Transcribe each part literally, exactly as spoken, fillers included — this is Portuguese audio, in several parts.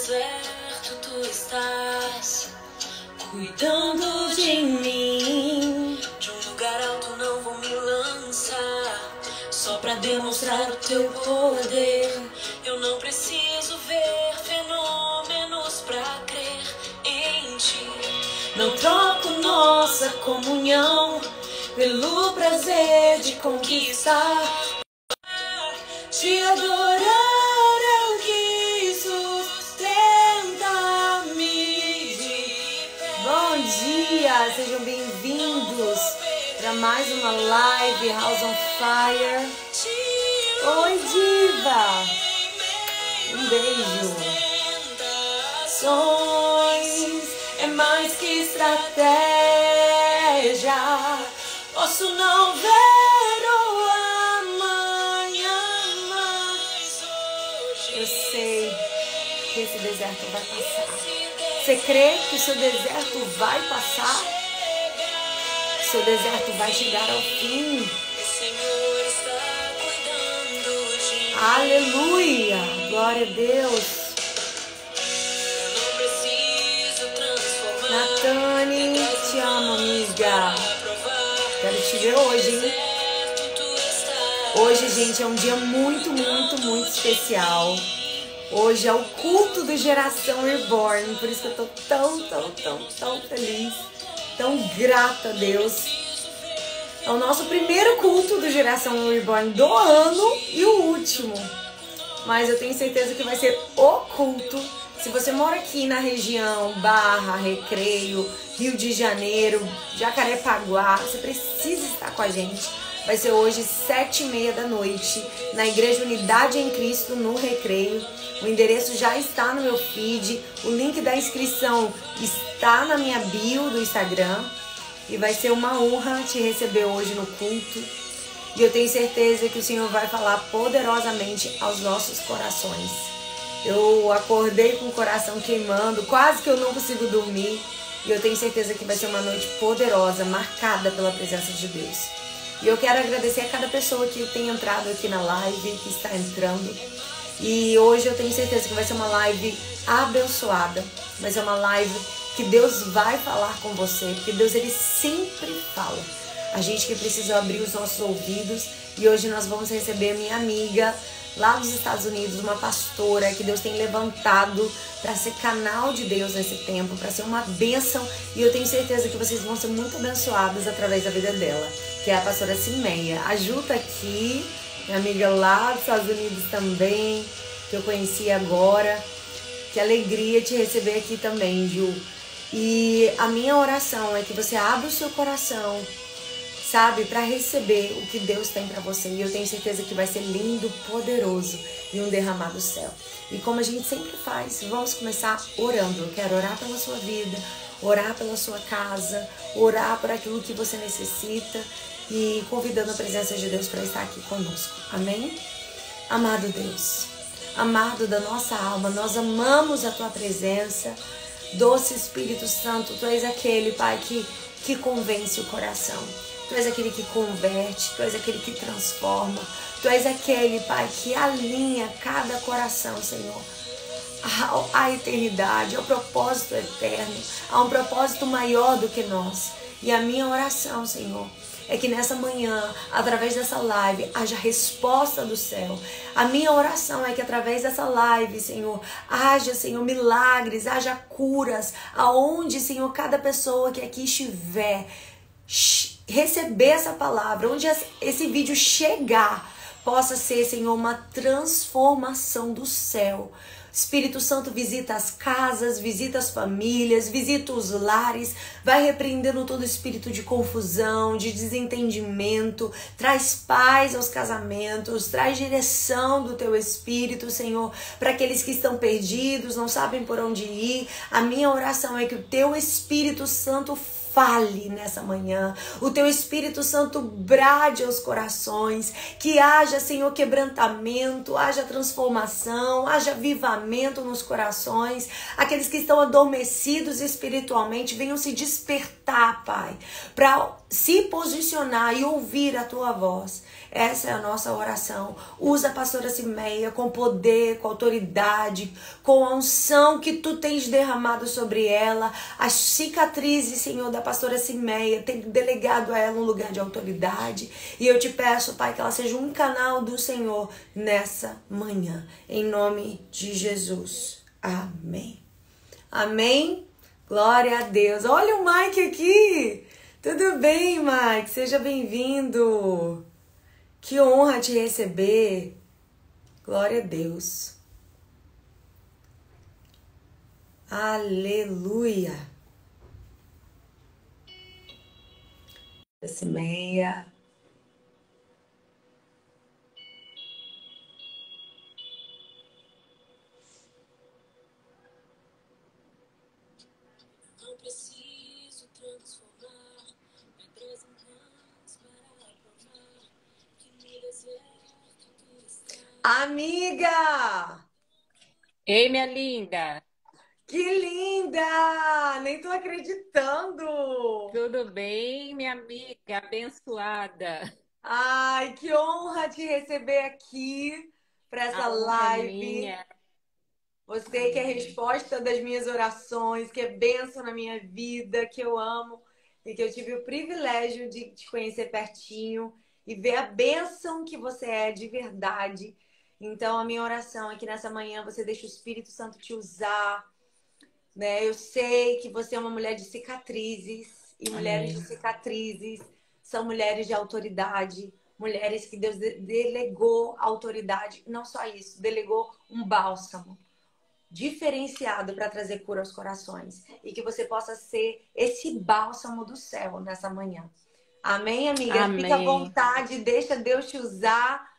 deserto tu estás, cuidando de mim. De um lugar alto não vou me lançar, só pra demonstrar o teu poder. Eu não preciso ver fenômenos pra crer em ti. Não troco nossa comunhão pelo prazer de conquistar. Te adorar é o que sustenta-me de pé. Bom dia, sejam bem-vindos para mais uma live House on Fire. Oi, diva! Um beijo. Sonhos é mais que estratégia. Posso não ver o amanhã, mas hoje eu sei que esse deserto vai passar. Você crê que o seu deserto vai passar? O seu deserto vai chegar ao fim. O Senhor está cuidando de mim. Aleluia! Glória a Deus. Eu não preciso transformar. Natane, te amo, amiga. Quero te ver hoje, hein? Hoje, gente, é um dia muito, muito, muito especial. Hoje é o culto do Geração Reborn. Por isso que eu tô tão, tão, tão, tão feliz. Tão grata a Deus. É o nosso primeiro culto do Geração Reborn do ano e o último. Mas eu tenho certeza que vai ser o culto. Se você mora aqui na região Barra, Recreio, Rio de Janeiro, Jacarepaguá, você precisa estar com a gente. Vai ser hoje sete e meia da noite na Igreja Unidade em Cristo, no Recreio. O endereço já está no meu feed, o link da inscrição está na minha bio do Instagram. E vai ser uma honra te receber hoje no culto. E eu tenho certeza que o Senhor vai falar poderosamente aos nossos corações. Eu acordei com o coração queimando, quase que eu não consigo dormir. E eu tenho certeza que vai ser uma noite poderosa, marcada pela presença de Deus. E eu quero agradecer a cada pessoa que tem entrado aqui na live, que está entrando. E hoje eu tenho certeza que vai ser uma live abençoada. Vai ser uma live que Deus vai falar com você, porque Deus, ele sempre fala. A gente que precisa abrir os nossos ouvidos. E hoje nós vamos receber a minha amiga lá dos Estados Unidos, uma pastora que Deus tem levantado para ser canal de Deus nesse tempo, para ser uma bênção. E eu tenho certeza que vocês vão ser muito abençoados através da vida dela, que é a pastora Simeia. A Ju tá aqui, minha amiga lá dos Estados Unidos também, que eu conheci agora. Que alegria te receber aqui também, Ju. E a minha oração é que você abra o seu coração, sabe, para receber o que Deus tem para você. E eu tenho certeza que vai ser lindo, poderoso e um derramar do céu. E como a gente sempre faz, vamos começar orando. Eu quero orar pela sua vida, orar pela sua casa, orar por aquilo que você necessita e convidando a presença de Deus para estar aqui conosco. Amém? Amado Deus, amado da nossa alma, nós amamos a tua presença. Doce Espírito Santo, tu és aquele, Pai, que, que convence o coração. Tu és aquele que converte, Tu és aquele que transforma. Tu és aquele, Pai, que alinha cada coração, Senhor, à eternidade, ao propósito eterno, a um propósito maior do que nós. E a minha oração, Senhor, é que nessa manhã, através dessa live, haja resposta do céu. A minha oração é que através dessa live, Senhor, haja, Senhor, milagres, haja curas, aonde, Senhor, cada pessoa que aqui estiver, receber essa palavra, onde esse vídeo chegar, possa ser, Senhor, uma transformação do céu. Espírito Santo visita as casas, visita as famílias, visita os lares, vai repreendendo todo espírito de confusão, de desentendimento, traz paz aos casamentos, traz direção do teu Espírito, Senhor, para aqueles que estão perdidos, não sabem por onde ir. A minha oração é que o teu Espírito Santo fale nessa manhã, o teu Espírito Santo brade aos corações, que haja, Senhor, quebrantamento, haja transformação, haja avivamento nos corações, aqueles que estão adormecidos espiritualmente venham se despertar, Pai, para se posicionar e ouvir a tua voz. Essa é a nossa oração. Usa a pastora Cimeia com poder, com autoridade, com a unção que tu tens derramado sobre ela. As cicatrizes, Senhor, da pastora Cimeia, tem delegado a ela um lugar de autoridade. E eu te peço, Pai, que ela seja um canal do Senhor nessa manhã. Em nome de Jesus. Amém. Amém. Glória a Deus. Olha o Mike aqui. Tudo bem, Mike? Seja bem-vindo. Que honra te receber. Glória a Deus. Aleluia. Esse meia. Amiga! Ei, minha linda! Que linda! Nem tô acreditando! Tudo bem, minha amiga abençoada? Ai, que honra te receber aqui para essa A honra é live. minha. Você que é Amém. resposta das minhas orações, que é bênção na minha vida, que eu amo e que eu tive o privilégio de te conhecer pertinho e ver a bênção que você é de verdade. Então, a minha oração é que nessa manhã você deixe o Espírito Santo te usar, né? Eu sei que você é uma mulher de cicatrizes e mulheres de Amém. cicatrizes são mulheres de autoridade, mulheres que Deus de- delegou autoridade. Não só isso, delegou um bálsamo diferenciado para trazer cura aos corações e que você possa ser esse bálsamo do céu nessa manhã. Amém, amiga? Fica à Amém. vontade, deixa Deus te usar.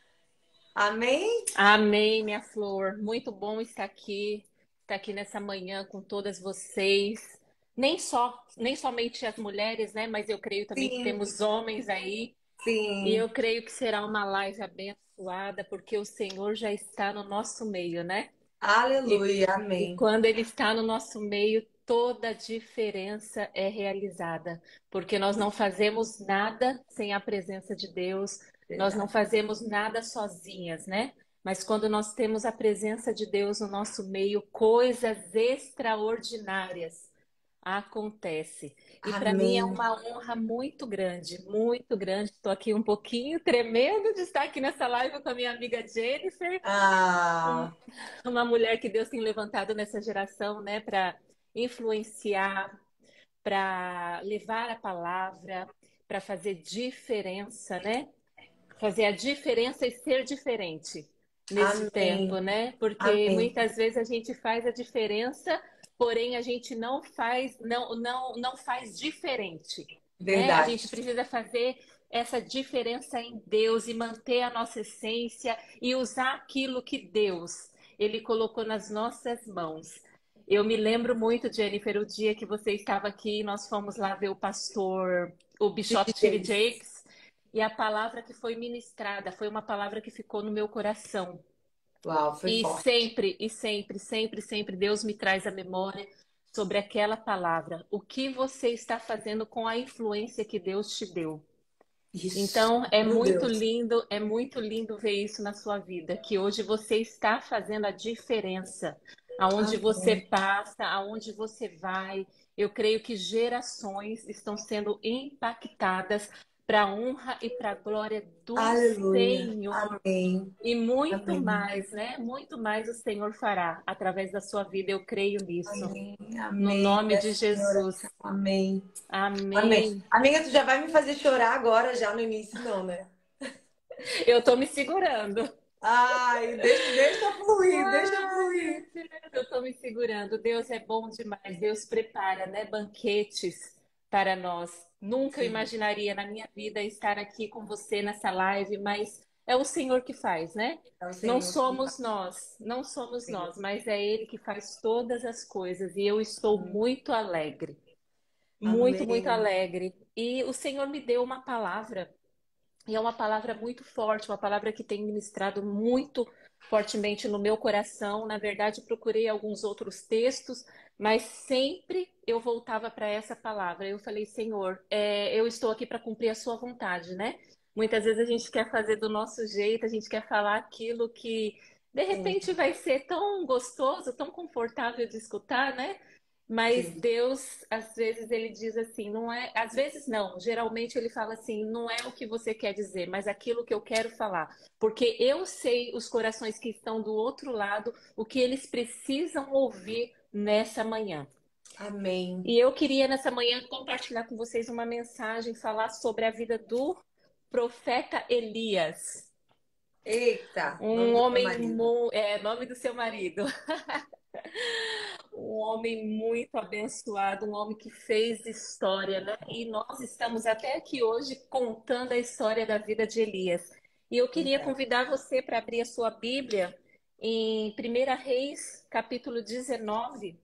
Amém? Amém, minha flor. Muito bom estar aqui, estar aqui nessa manhã com todas vocês. Nem só, nem somente as mulheres, né? Mas eu creio também que Sim, temos homens aí. E sim. eu creio que será uma live abençoada, porque o Senhor já está no nosso meio, né? E, Aleluia, e amém. quando Ele está no nosso meio, toda a diferença é realizada, porque nós não fazemos nada sem a presença de Deus, nós não Verdade. fazemos nada sozinhas, né? Mas quando nós temos a presença de Deus no nosso meio, coisas extraordinárias acontecem. E para mim é Amém. uma honra muito grande, muito grande. Estou aqui um pouquinho tremendo de estar aqui nessa live com a minha amiga Jennifer, um- Ah, uma mulher que Deus tem levantado nessa geração, né, para influenciar, para levar a palavra, para fazer diferença, né? Fazer a diferença e ser diferente neste amém. tempo, né? Porque Amém. muitas vezes a gente faz a diferença, porém a gente não faz, não, não, não faz diferente, né? A Verdade. gente precisa fazer essa diferença em Deus e manter a nossa essência e usar aquilo que Deus ele colocou nas nossas mãos. Eu me lembro muito, Jennifer, o dia que você estava aqui, nós fomos lá ver o pastor, o Bishop T D Diz. Jakes, e a palavra que foi ministrada foi uma palavra que ficou no meu coração. Uau, foi E forte. sempre, e sempre, sempre, sempre Deus me traz a memória sobre aquela palavra. O que você está fazendo com a influência que Deus te deu? Isso. Então, é Meu muito Deus. lindo, é muito lindo ver isso na sua vida, que hoje você está fazendo a diferença. Aonde você Amém. passa, aonde você vai, eu creio que gerações estão sendo impactadas para a honra e para a glória do Aleluia. Senhor. Amém. E muito Amém. mais, né? Muito mais o Senhor fará através da sua vida, eu creio nisso. Amém. No Amém. nome de Essa é a minha oração. Jesus. Amém. Amém. Amém. Amiga, tu já vai me fazer chorar agora, já no início, não, né? Eu tô me segurando. Ai, deixa, deixa fluir, deixa Ai, meu fluir. Deus, eu tô me segurando. Deus é bom demais. Deus prepara, né, banquetes para nós. Nunca eu Sim, imaginaria na minha vida estar aqui com você nessa live, mas é o Senhor que faz, né? é o Não Senhor que somos nós, não somos faz. nós, mas é Ele que faz todas as coisas e eu estou muito alegre, muito, muito Amém. alegre. E o Senhor me deu uma palavra, e é uma palavra muito forte, uma palavra que tem ministrado muito fortemente no meu coração. Na verdade, procurei alguns outros textos, mas sempre eu voltava para essa palavra. Eu falei, Senhor, é, eu estou aqui para cumprir a sua vontade, né? Muitas vezes a gente quer fazer do nosso jeito, a gente quer falar aquilo que de Sim, repente vai ser tão gostoso, tão confortável de escutar, né? Mas sim. Deus, às vezes, ele diz assim, não é, às vezes não, geralmente ele fala assim, não é o que você quer dizer, mas aquilo que eu quero falar. Porque eu sei os corações que estão do outro lado, o que eles precisam ouvir nessa manhã. Amém. E eu queria nessa manhã compartilhar com vocês uma mensagem, falar sobre a vida do profeta Elias. Eita, Um nome do meu homem, marido. mu- é, nome do seu marido. Um homem muito abençoado, um homem que fez história, né? E nós estamos até aqui hoje contando a história da vida de Elias. E eu queria Verdade. convidar você para abrir a sua Bíblia em Primeira Reis, capítulo dezenove,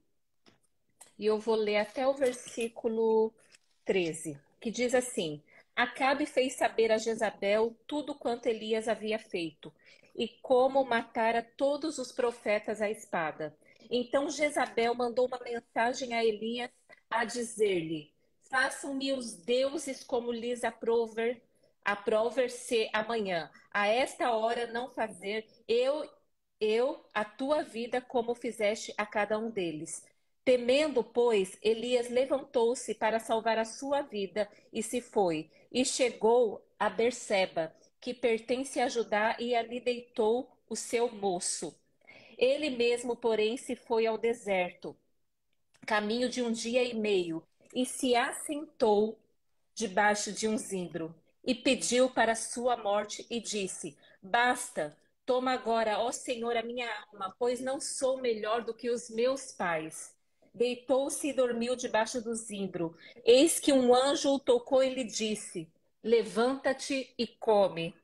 e eu vou ler até o versículo treze, que diz assim: Acabe fez saber a Jezabel tudo quanto Elias havia feito, e como matara todos os profetas à espada. Então Jezabel mandou uma mensagem a Elias a dizer-lhe: Façam-me os deuses como lhes aprouver, aprouver-se amanhã. A esta hora não fazer eu, eu a tua vida como fizeste a cada um deles. Temendo, pois, Elias levantou-se para salvar a sua vida e se foi, e chegou a Berseba, que pertence a Judá, e ali deitou o seu moço. Ele mesmo, porém, se foi ao deserto, caminho de um dia e meio, e se assentou debaixo de um zimbro, e pediu para sua morte, e disse: Basta, toma agora, ó Senhor, a minha alma, pois não sou melhor do que os meus pais. Deitou-se e dormiu debaixo do zimbro. Eis que um anjo o tocou e lhe disse: Levanta-te e come.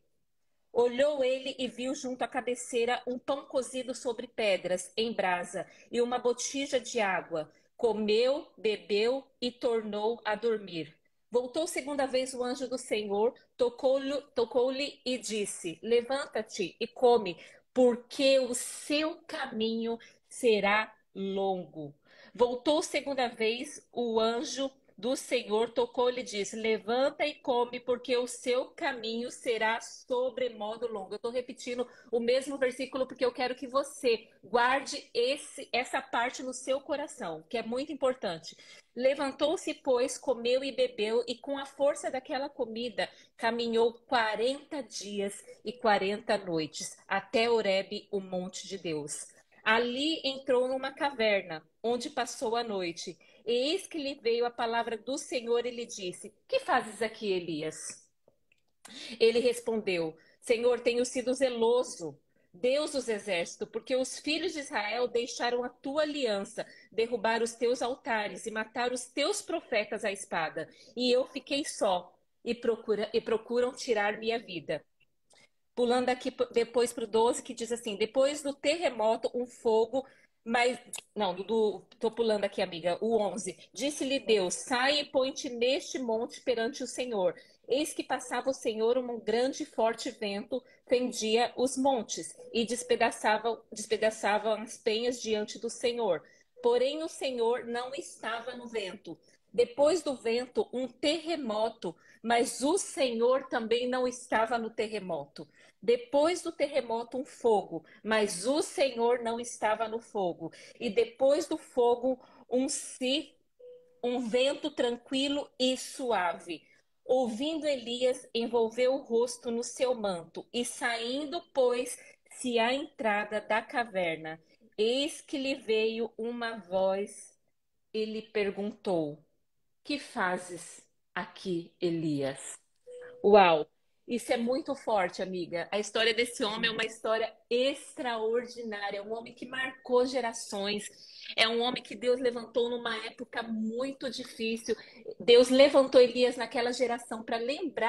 Olhou ele e viu junto à cabeceira um pão cozido sobre pedras, em brasa, e uma botija de água. Comeu, bebeu e tornou a dormir. Voltou segunda vez o anjo do Senhor, tocou-lhe tocou e disse: Levanta-te e come, porque o seu caminho será longo. Voltou segunda vez o anjo do Senhor, tocou-lhe e disse: Levanta e come, porque o seu caminho será sobremodo longo. Eu estou repetindo o mesmo versículo porque eu quero que você guarde esse, essa parte no seu coração, que é muito importante. Levantou-se, pois, comeu e bebeu, e com a força daquela comida caminhou quarenta dias e quarenta noites até Horebe, o monte de Deus. Ali entrou numa caverna, onde passou a noite. Eis que lhe veio a palavra do Senhor e lhe disse: Que fazes aqui, Elias? Ele respondeu: Senhor, tenho sido zeloso, Deus dos exércitos, porque os filhos de Israel deixaram a tua aliança, derrubaram os teus altares e mataram os teus profetas à espada. E eu fiquei só, e, procura, e procuram tirar minha vida. Pulando aqui depois para o doze, que diz assim: depois do terremoto, um fogo, mas. Não, do, tô pulando aqui, amiga. O onze. Disse-lhe Deus: sai e põe-te neste monte perante o Senhor. Eis que passava o Senhor um grande e forte vento, fendia os montes e despedaçava, despedaçava as penhas diante do Senhor. Porém, o Senhor não estava no vento. Depois do vento, um terremoto, mas o Senhor também não estava no terremoto. Depois do terremoto, um fogo, mas o Senhor não estava no fogo. E depois do fogo, um si, um vento tranquilo e suave. Ouvindo Elias, envolveu o rosto no seu manto e saindo, pôs-se à entrada da caverna. Eis que lhe veio uma voz e lhe perguntou: Que fazes aqui, Elias? Uau! Isso é muito forte, amiga. A história desse homem é uma história extraordinária. É um homem que marcou gerações. É um homem que Deus levantou numa época muito difícil. Deus levantou Elias naquela geração para lembrar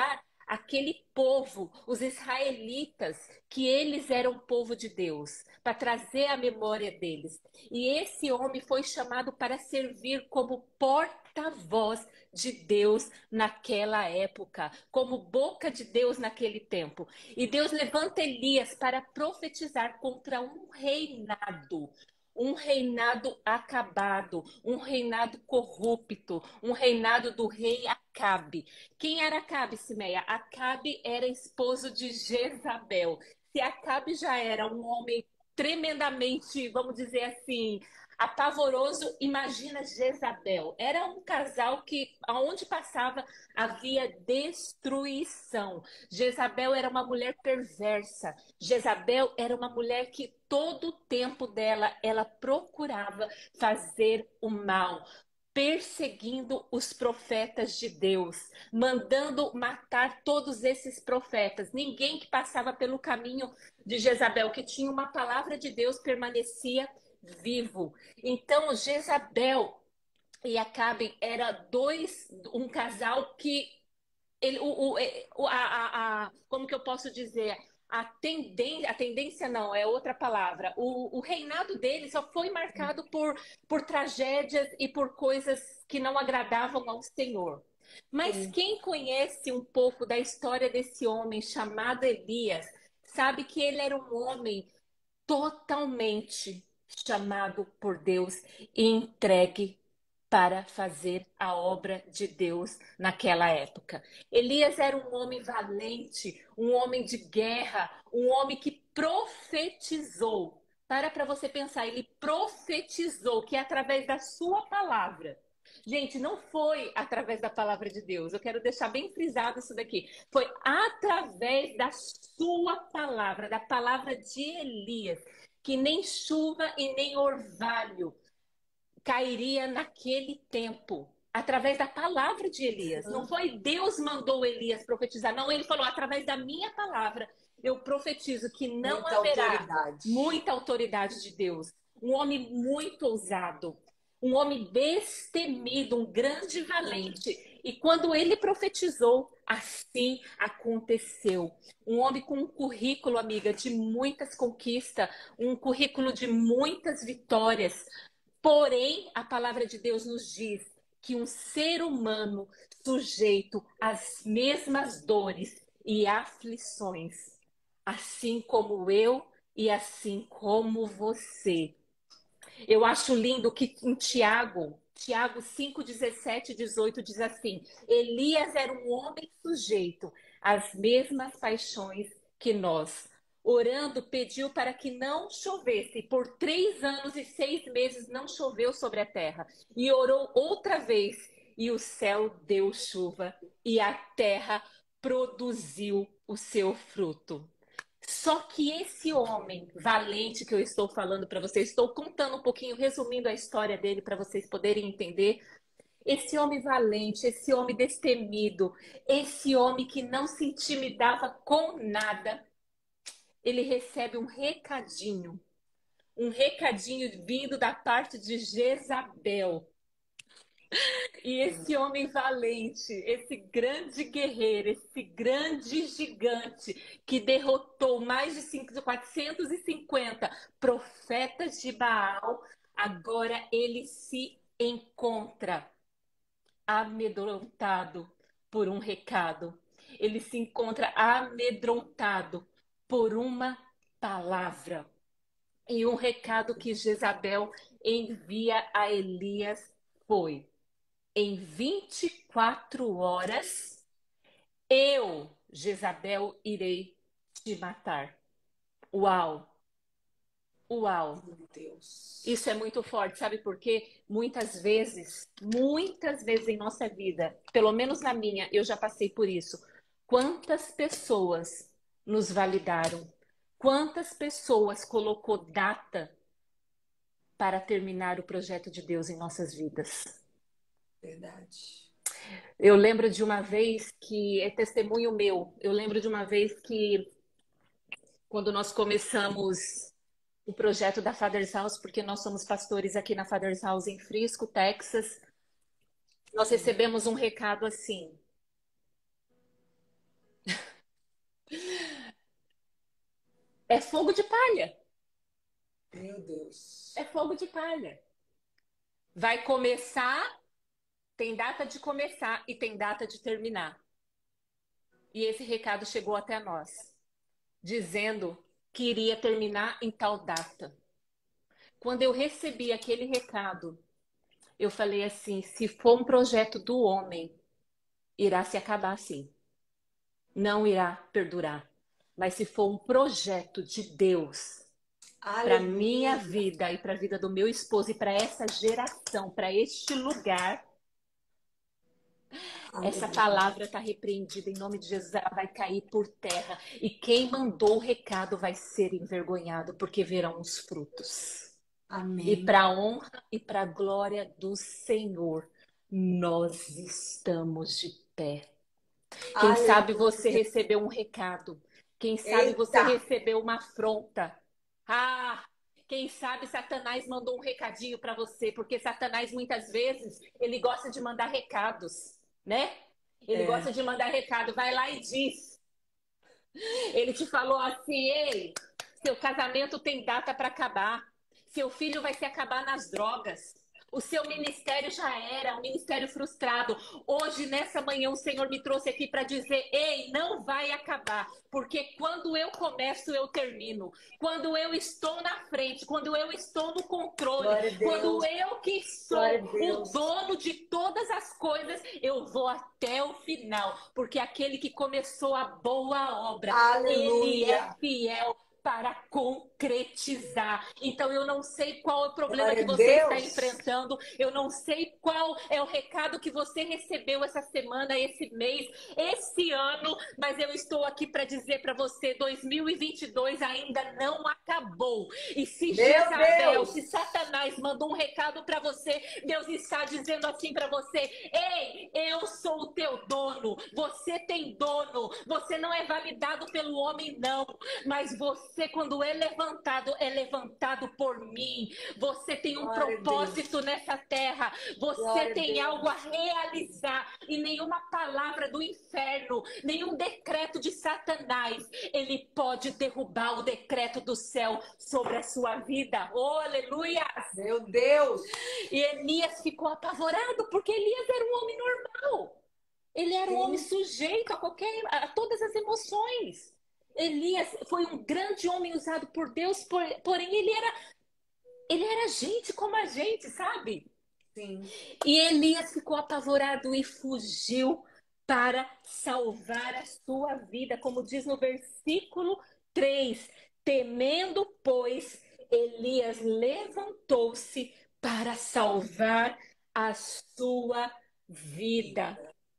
aquele povo, os israelitas, que eles eram povo de Deus, para trazer a memória deles. E esse homem foi chamado para servir como porta-voz de Deus naquela época, como boca de Deus naquele tempo. E Deus levanta Elias para profetizar contra um reinado. Um reinado acabado, um reinado corrupto, um reinado do rei Acabe. Quem era Acabe, Simeia? Acabe era esposo de Jezabel. Se Acabe já era um homem tremendamente, vamos dizer assim, apavoroso, imagina Jezabel. Era um casal que, aonde passava, havia destruição. Jezabel era uma mulher perversa. Jezabel era uma mulher que todo o tempo dela, ela procurava fazer o mal, perseguindo os profetas de Deus, mandando matar todos esses profetas. Ninguém que passava pelo caminho de Jezabel, que tinha uma palavra de Deus, permanecia vivo. Então, Jezabel e Acabe era dois, um casal que ele, o, o, a, a, a, como que eu posso dizer? A tendência, a tendência não, é outra palavra. O, o reinado dele só foi marcado por, por tragédias e por coisas que não agradavam ao Senhor. Mas Sim. quem conhece um pouco da história desse homem chamado Elias, sabe que ele era um homem totalmente chamado por Deus e entregue para fazer a obra de Deus naquela época. Elias era um homem valente, um homem de guerra, um homem que profetizou. Para para você pensar, ele profetizou que através da sua palavra. Gente, não foi através da palavra de Deus. Eu quero deixar bem frisado isso daqui. Foi através da sua palavra, da palavra de Elias, que nem chuva e nem orvalho cairia naquele tempo, através da palavra de Elias. Não foi Deus mandou Elias profetizar, não, ele falou, através da minha palavra, eu profetizo que não Muita haverá autoridade. muita autoridade de Deus. Um homem muito ousado, um homem destemido, um grande valente. E quando ele profetizou, assim aconteceu. Um homem com um currículo, amiga, de muitas conquistas, um currículo de muitas vitórias. Porém, a palavra de Deus nos diz que um ser humano sujeito às mesmas dores e aflições, assim como eu e assim como você. Eu acho lindo que em Tiago, Tiago cinco, dezessete e dezoito diz assim: Elias era um homem sujeito às mesmas paixões que nós. Orando, pediu para que não chovesse. Por três anos e seis meses não choveu sobre a terra. E orou outra vez, e o céu deu chuva, e a terra produziu o seu fruto. Só que esse homem valente que eu estou falando para vocês, estou contando um pouquinho, resumindo a história dele para vocês poderem entender. Esse homem valente, esse homem destemido, esse homem que não se intimidava com nada, ele recebe um recadinho, um recadinho vindo da parte de Jezabel. E esse homem valente, esse grande guerreiro, esse grande gigante que derrotou mais de quatrocentos e cinquenta profetas de Baal, agora ele se encontra amedrontado por um recado. Ele se encontra amedrontado por uma palavra. E um recado que Jezabel envia a Elias foi: em vinte e quatro horas, eu, Jezabel, irei te matar. Uau! Uau! Meu Deus. Isso é muito forte, sabe por quê? Muitas vezes, muitas vezes em nossa vida, pelo menos na minha, eu já passei por isso. Quantas pessoas nos validaram? Quantas pessoas colocou data para terminar o projeto de Deus em nossas vidas? Verdade. Eu lembro de uma vez que, é testemunho meu, eu lembro de uma vez que, quando nós começamos o projeto da Father's House, porque nós somos pastores aqui na Father's House em Frisco, Texas, nós recebemos um recado assim: É fogo de palha. Meu Deus. É fogo de palha. Vai começar, tem data de começar e tem data de terminar. E esse recado chegou até nós, dizendo que iria terminar em tal data. Quando eu recebi aquele recado, eu falei assim: se for um projeto do homem, irá se acabar assim. Não irá perdurar. Mas se for um projeto de Deus, para minha Aleluia. vida e para a vida do meu esposo e para essa geração, para este lugar, essa Aleluia. palavra está repreendida em nome de Jesus, ela vai cair por terra. E quem mandou o recado vai ser envergonhado, porque verão os frutos. E Amém. para a honra e para a glória do Senhor, nós estamos de pé. Quem sabe você Aleluia. recebeu um recado. Quem sabe você Eita. recebeu uma afronta. Ah, quem sabe Satanás mandou um recadinho para você, porque Satanás muitas vezes ele gosta de mandar recados, né? Ele É. gosta de mandar recado. Vai lá e diz. Ele te falou assim: ei, seu casamento tem data para acabar. Seu filho vai se acabar nas drogas. O seu ministério já era um ministério frustrado. Hoje, nessa manhã, o Senhor me trouxe aqui para dizer: ei, não vai acabar. Porque quando eu começo, eu termino. Quando eu estou na frente, quando eu estou no controle, Glória a quando Deus. eu que sou Glória a o Deus. dono de todas as coisas, eu vou até o final. Porque aquele que começou a boa obra, ele é Aleluia. fiel para concretizar. Então eu não sei qual é o problema Glória que a você está Deus. enfrentando, eu não sei qual é o recado que você recebeu essa semana, esse mês, esse ano, mas eu estou aqui para dizer para você, dois mil e vinte e dois ainda não acabou. E se Meu Jezabel, se Deus. Satanás mandou um recado para você, Deus está dizendo assim para você: ei, eu sou o teu dono, você tem dono, você não é validado pelo homem, não, mas você, quando é levantado, é levantado por mim. Você tem um Glória a Deus. propósito nessa terra, você Glória a tem algo a Deus. realizar, e nenhuma palavra do inferno, nenhum decreto de Satanás, ele pode derrubar o decreto do céu sobre a sua vida. Oh, aleluia! Meu Deus. E Elias ficou apavorado, porque Elias era um homem normal. Ele era um homem Sim. sujeito a qualquer, a todas as emoções. Elias foi um grande homem usado por Deus, porém ele era, ele era gente como a gente, sabe? Sim. E Elias ficou apavorado e fugiu para salvar a sua vida, como diz no versículo três. Temendo, pois, Elias levantou-se para salvar a sua vida.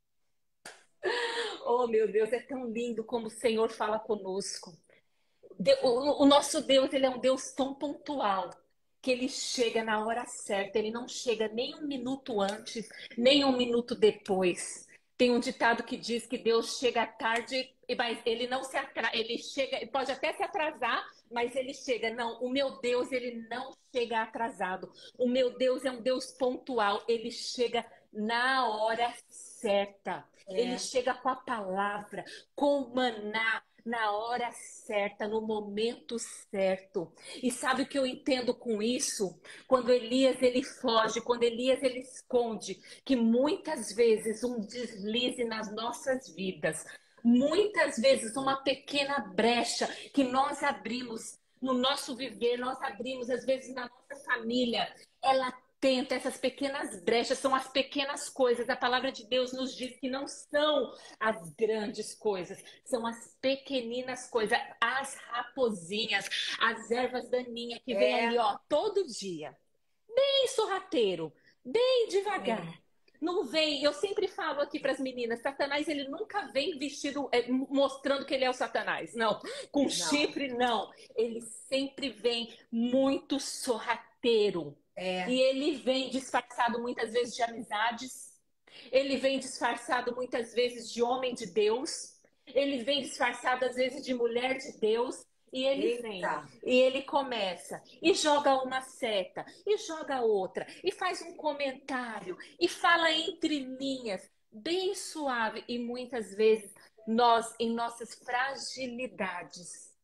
Oh, meu Deus, é tão lindo como o Senhor fala conosco. O, o nosso Deus, ele é um Deus tão pontual que ele chega na hora certa, ele não chega nem um minuto antes, nem um minuto depois. Tem um ditado que diz que Deus chega tarde, mas ele não se atrasa, ele chega, pode até se atrasar, mas ele chega. Não, o meu Deus, ele não chega atrasado. O meu Deus é um Deus pontual, ele chega na hora certa. Ele É. chega com a palavra, com o maná, na hora certa, no momento certo. E sabe o que eu entendo com isso? Quando Elias ele foge, quando Elias ele esconde, que muitas vezes um deslize nas nossas vidas, muitas vezes uma pequena brecha que nós abrimos no nosso viver, nós abrimos às vezes na nossa família, ela tenta, essas pequenas brechas são as pequenas coisas. A palavra de Deus nos diz que não são as grandes coisas, são as pequeninas coisas, as raposinhas, as ervas daninhas que vem É. ali, ó, todo dia. Bem sorrateiro, bem devagar. Sim. Não vem, eu sempre falo aqui para as meninas, Satanás ele nunca vem vestido, é, mostrando que ele é o Satanás. Não, com Não. chifre não. Ele sempre vem muito sorrateiro. É. E ele vem disfarçado muitas vezes de amizades. Ele vem disfarçado muitas vezes de homem de Deus. Ele vem disfarçado às vezes de mulher de Deus. E ele vem, Eita. e ele começa, e joga uma seta, e joga outra, e faz um comentário, e fala entre linhas, bem suave. E muitas vezes nós, em nossas fragilidades,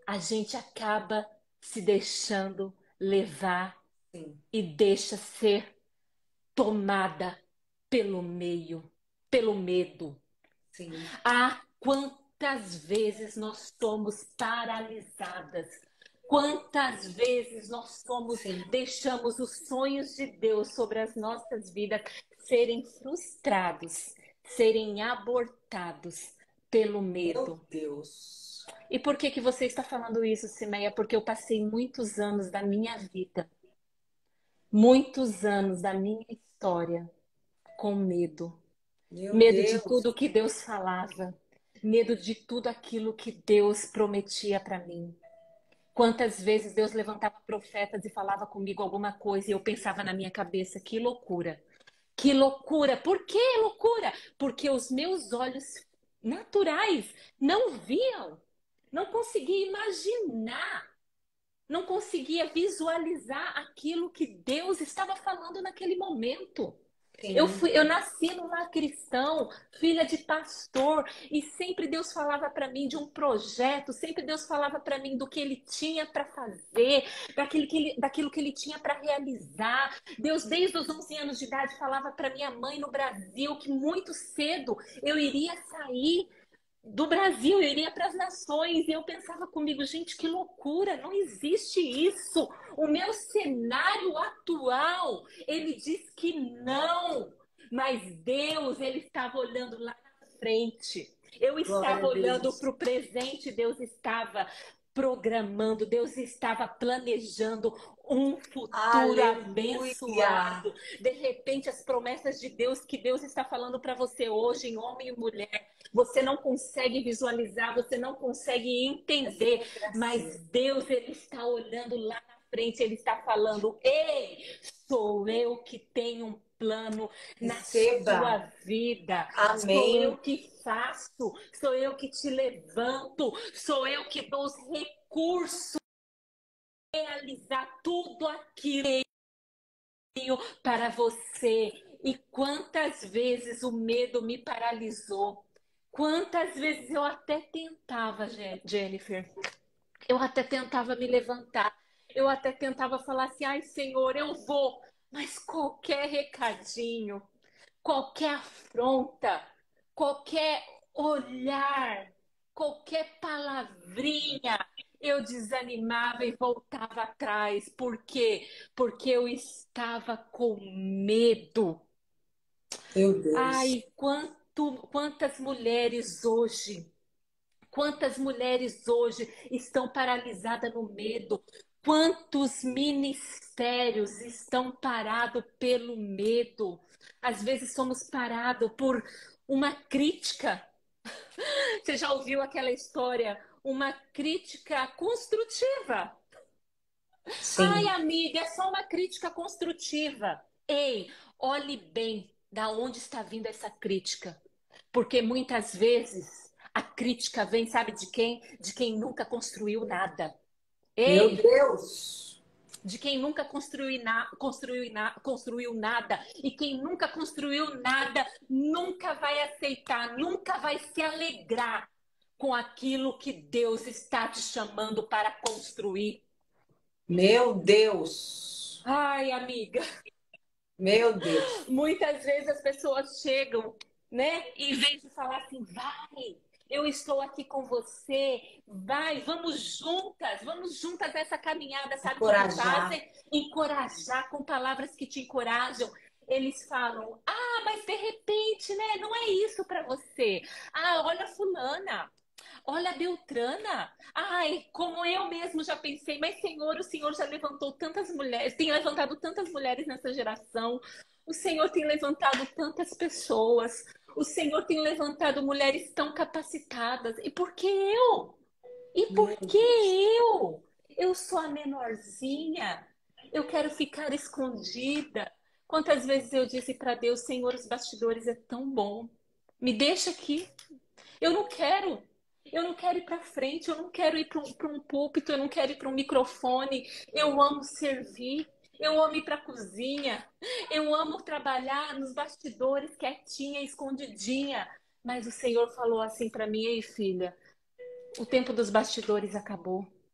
a gente acaba se deixando levar Sim, e deixa ser tomada pelo meio, pelo medo. sim. Ah, quantas vezes nós somos paralisadas. Quantas vezes nós somos, Sim. deixamos os sonhos de Deus sobre as nossas vidas serem frustrados, serem abortados pelo Meu medo. Deus. E por que que você está falando isso, Simeia? Porque eu passei muitos anos da minha vida, muitos anos da minha história com medo. Meu Medo de Deus. tudo que Deus falava, medo de tudo aquilo que Deus prometia para mim. Quantas vezes Deus levantava profetas e falava comigo alguma coisa e eu pensava na minha cabeça, que loucura. Que loucura! Por que loucura? Porque os meus olhos naturais não viam, não conseguia imaginar, não conseguia visualizar aquilo que Deus estava falando naquele momento. Eu Sim. fui, eu nasci num lar cristão, filha de pastor, e sempre Deus falava para mim de um projeto, sempre Deus falava para mim do que ele tinha para fazer, daquilo que ele, daquilo que ele tinha para realizar. Deus, desde os onze anos de idade, falava para minha mãe no Brasil que muito cedo eu iria sair do Brasil, eu iria para as nações, e eu pensava comigo, gente, que loucura, não existe isso. O meu cenário atual, ele diz que não, mas Deus, ele estava olhando lá na frente. Eu Glória estava a olhando Deus. para o presente, Deus estava programando, Deus estava planejando um futuro Aleluia. abençoado. De repente, as promessas de Deus que Deus está falando para você hoje, em homem e mulher, você não consegue visualizar, você não consegue É entender, sempre mas assim. Deus, ele está olhando lá na frente, ele está falando: ei, sou eu que tenho um plano na sua Receba. vida, sou eu Amém. que faço, sou eu que te levanto, sou eu que dou os recursos para realizar tudo aquilo para você. E quantas vezes o medo me paralisou. Quantas vezes eu até tentava, Jennifer, eu até tentava me levantar, eu até tentava falar assim: ai, Senhor, eu vou, mas qualquer recadinho, qualquer afronta, qualquer olhar, qualquer palavrinha, eu desanimava e voltava atrás. Por quê? Porque eu estava com medo. Meu Deus. Ai, quanto, quantas mulheres hoje, quantas mulheres hoje estão paralisadas no medo? Quantos ministérios estão parados pelo medo? Às vezes somos parados por uma crítica. Você já ouviu aquela história? Uma crítica construtiva. Ai, Sim. amiga, é só uma crítica construtiva. Ei, olhe bem da onde está vindo essa crítica. Porque muitas vezes a crítica vem, sabe de quem? De quem nunca construiu nada. Meu Ei, Deus. de quem nunca construiu, na, construiu, na, construiu nada. E quem nunca construiu nada nunca vai aceitar, nunca vai se alegrar com aquilo que Deus está te chamando para construir. Meu Deus. Ai, amiga, Meu Deus. muitas vezes as pessoas chegam, né? E em vez de falar assim, vai, eu estou aqui com você, vai, vamos juntas, vamos juntas nessa caminhada, sabe o que que Encorajar. fazem? Encorajar com palavras que te encorajam. Eles falam, ah, mas de repente, né? Não é isso para você. Ah, olha fulana. Olha, Beltrana, ai, como eu mesmo já pensei, mas Senhor, o Senhor já levantou tantas mulheres, tem levantado tantas mulheres nessa geração, o Senhor tem levantado tantas pessoas, o Senhor tem levantado mulheres tão capacitadas, e por que eu? E por Meu que Deus. eu? Eu sou a menorzinha, eu quero ficar escondida. Quantas vezes eu disse para Deus, Senhor, os bastidores é tão bom, me deixa aqui. Eu não quero. Eu não quero ir para frente, eu não quero ir para um, para um púlpito, eu não quero ir para um microfone. Eu amo servir, eu amo ir para a cozinha, eu amo trabalhar nos bastidores, quietinha, escondidinha. Mas o Senhor falou assim para mim: ei, filha, o tempo dos bastidores acabou.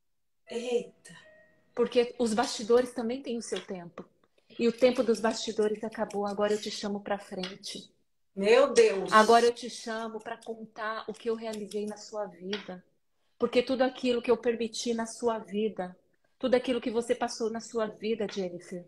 Eita. Porque os bastidores também têm o seu tempo. E o tempo dos bastidores acabou, agora eu te chamo para frente. Meu Deus. Agora eu te chamo para contar o que eu realizei na sua vida. Porque tudo aquilo que eu permiti na sua vida, tudo aquilo que você passou na sua vida, Jennifer,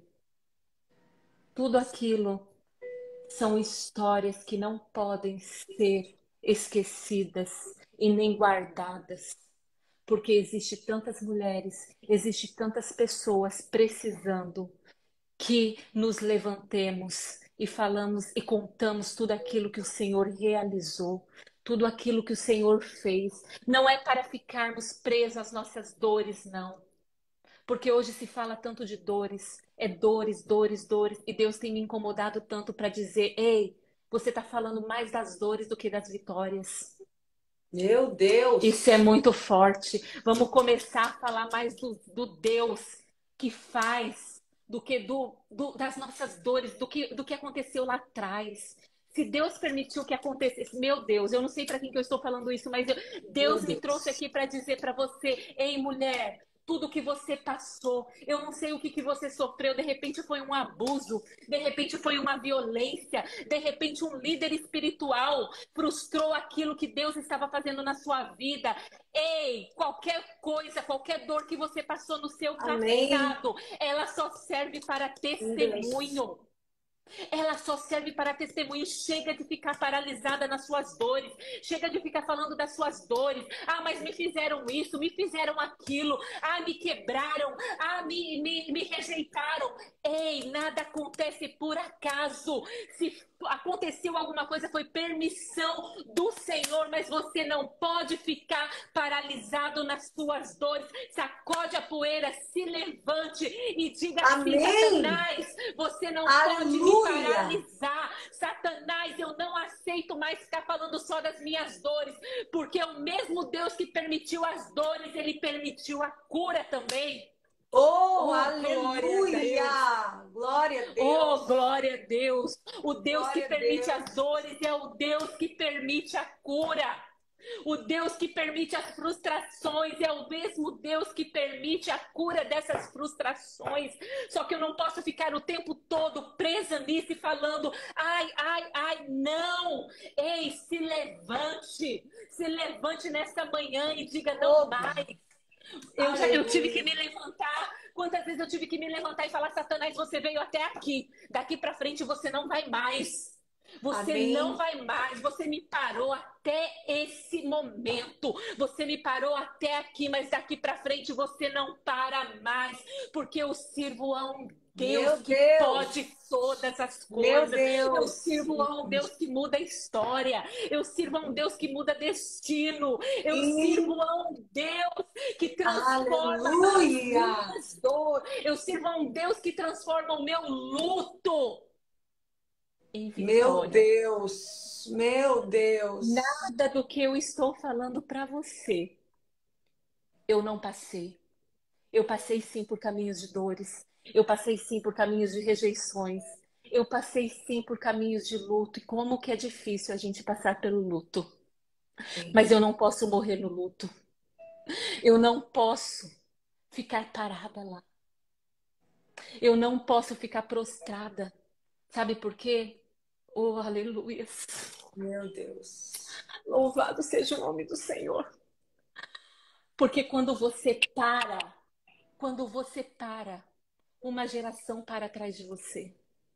tudo aquilo são histórias que não podem ser esquecidas e nem guardadas. Porque existe tantas mulheres, existe tantas pessoas precisando que nos levantemos e falamos e contamos tudo aquilo que o Senhor realizou, tudo aquilo que o Senhor fez. Não é para ficarmos presos às nossas dores, não. Porque hoje se fala tanto de dores, é dores, dores, dores, e Deus tem me incomodado tanto para dizer: ei, você está falando mais das dores do que das vitórias. Meu Deus. Isso é muito forte. Vamos começar a falar mais do, do Deus que faz, do que do, do, das nossas dores, do que, do que aconteceu lá atrás. Se Deus permitiu que acontecesse, meu Deus, eu não sei para quem que eu estou falando isso, mas eu, Deus, Deus me trouxe aqui para dizer para você: ei, mulher, tudo que você passou, eu não sei o que, que você sofreu, de repente foi um abuso, de repente foi uma violência, de repente um líder espiritual frustrou aquilo que Deus estava fazendo na sua vida. Ei, qualquer coisa, qualquer dor que você passou no seu Amém. passado, ela só serve para testemunho. Ela só serve para testemunho. Chega de ficar paralisada nas suas dores. Chega de ficar falando das suas dores. Ah, mas me fizeram isso, me fizeram aquilo. Ah, me quebraram. Ah, me, me, me rejeitaram. Ei, nada acontece por acaso. Se aconteceu alguma coisa, foi permissão do Senhor, mas você não pode ficar paralisado nas suas dores. Sacode a poeira, se levante e diga assim: Satanás, você não Aleluia. Pode me paralisar. Satanás, eu não aceito mais ficar falando só das minhas dores, porque o mesmo Deus que permitiu as dores, ele permitiu a cura também. Oh, oh, aleluia! Glória a Deus! Oh, glória a Deus! O Deus glória que permite Deus. As dores é o Deus que permite a cura. O Deus que permite as frustrações é o mesmo Deus que permite a cura dessas frustrações. Só que eu não posso ficar o tempo todo presa nisso e falando: ai, ai, ai, não! Ei, se levante! Se levante nesta manhã e diga: não oh, mais! Eu, já, eu tive que me levantar. Quantas vezes eu tive que me levantar e falar: Satanás, você veio até aqui. Daqui pra frente você não vai mais. Você Amém. Não vai mais. Você me parou até esse momento. Você me parou até aqui, mas daqui pra frente você não para mais. Porque eu sirvo a um Deus Meu que Deus. Pode todas as coisas. Eu sirvo a um Deus que muda a história. Eu sirvo a um Deus que muda destino. Eu Sim. Sirvo a um Deus que transforma Aleluia. As dores. Eu sirvo a um Deus que transforma o meu luto em vitória. Meu Deus, meu Deus. Nada do que eu estou falando para você, eu não passei. Eu passei sim por caminhos de dores. Eu passei sim por caminhos de rejeições. Eu passei sim por caminhos de luto. E como que é difícil a gente passar pelo luto. Sim. Mas eu não posso morrer no luto. Eu não posso ficar parada lá. Eu não posso ficar prostrada. Sabe por quê? Oh, aleluia. Meu Deus. Louvado seja o nome do Senhor. Porque quando você para, quando você para, uma geração para atrás de você.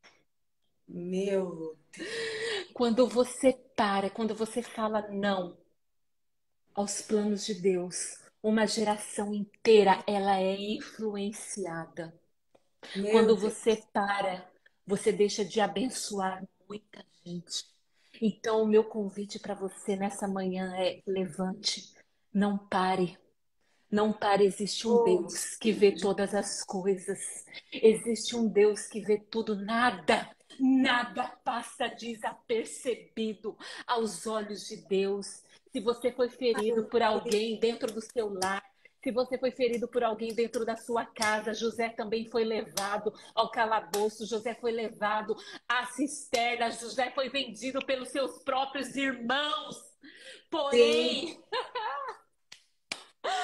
Meu Deus. Quando você para, quando você fala não aos planos de Deus, uma geração inteira, ela é influenciada. Meu quando Deus. Você para, você deixa de abençoar muita gente. Então, o meu convite para você nessa manhã é: levante, não pare. Não pare, existe um oh, Deus que vê todas as coisas. Existe um Deus que vê tudo. Nada, nada passa desapercebido aos olhos de Deus. Se você foi ferido por alguém dentro do seu lar, se você foi ferido por alguém dentro da sua casa, José também foi levado ao calabouço, José foi levado à cisterna, José foi vendido pelos seus próprios irmãos. Porém...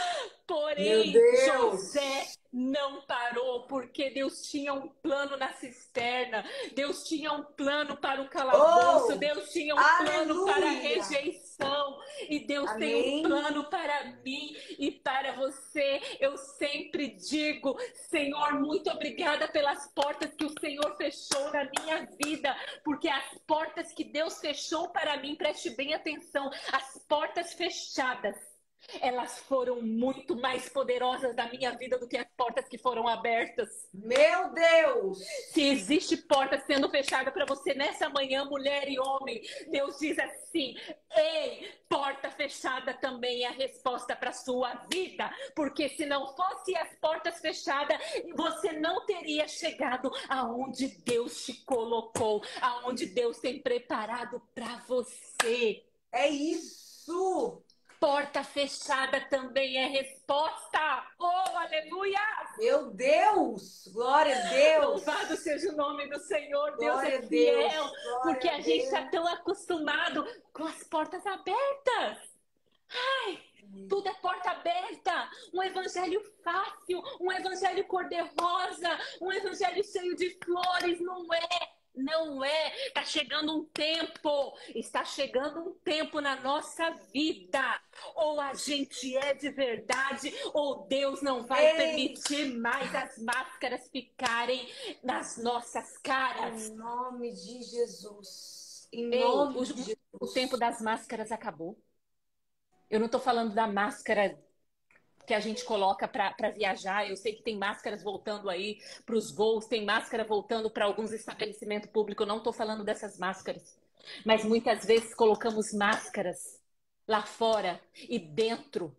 Meu Porém, José Deus! não parou, porque Deus tinha um plano na cisterna, Deus tinha um plano para o calabouço, Oh! Deus tinha um plano para a Aleluia! rejeição, e Deus tem um Amém? plano para mim e para você. Eu sempre digo, Senhor, muito obrigada pelas portas que o Senhor fechou na minha vida, porque as portas que Deus fechou para mim, preste bem atenção, as portas fechadas, elas foram muito mais poderosas da minha vida do que as portas que foram abertas. Meu Deus! Se existe porta sendo fechada para você nessa manhã, mulher e homem, Deus diz assim: ei, porta fechada também é a resposta para sua vida, porque se não fosse as portas fechadas, você não teria chegado aonde Deus te colocou, aonde Deus tem preparado para você. É isso! Porta fechada também é resposta. Oh, aleluia! Meu Deus! Glória a Deus! Louvado seja o nome do Senhor. Deus Glória é a Deus! fiel, Glória porque a a gente está Deus! tão acostumado com as portas abertas. Ai, tudo é porta aberta. Um evangelho fácil, um evangelho cor-de-rosa, um evangelho cheio de flores. Não é. Não é, está chegando um tempo, está chegando um tempo na nossa vida, ou a gente é de verdade, ou Deus não vai Ei! permitir mais as máscaras ficarem nas nossas caras. Em nome de Jesus. Em Ei, nome o, de Jesus. o tempo das máscaras acabou. Eu não estou falando da máscara que a gente coloca para viajar. Eu sei que tem máscaras voltando aí para os voos, tem máscara voltando para alguns estabelecimentos públicos. Eu não estou falando dessas máscaras. Mas muitas vezes colocamos máscaras lá fora e dentro,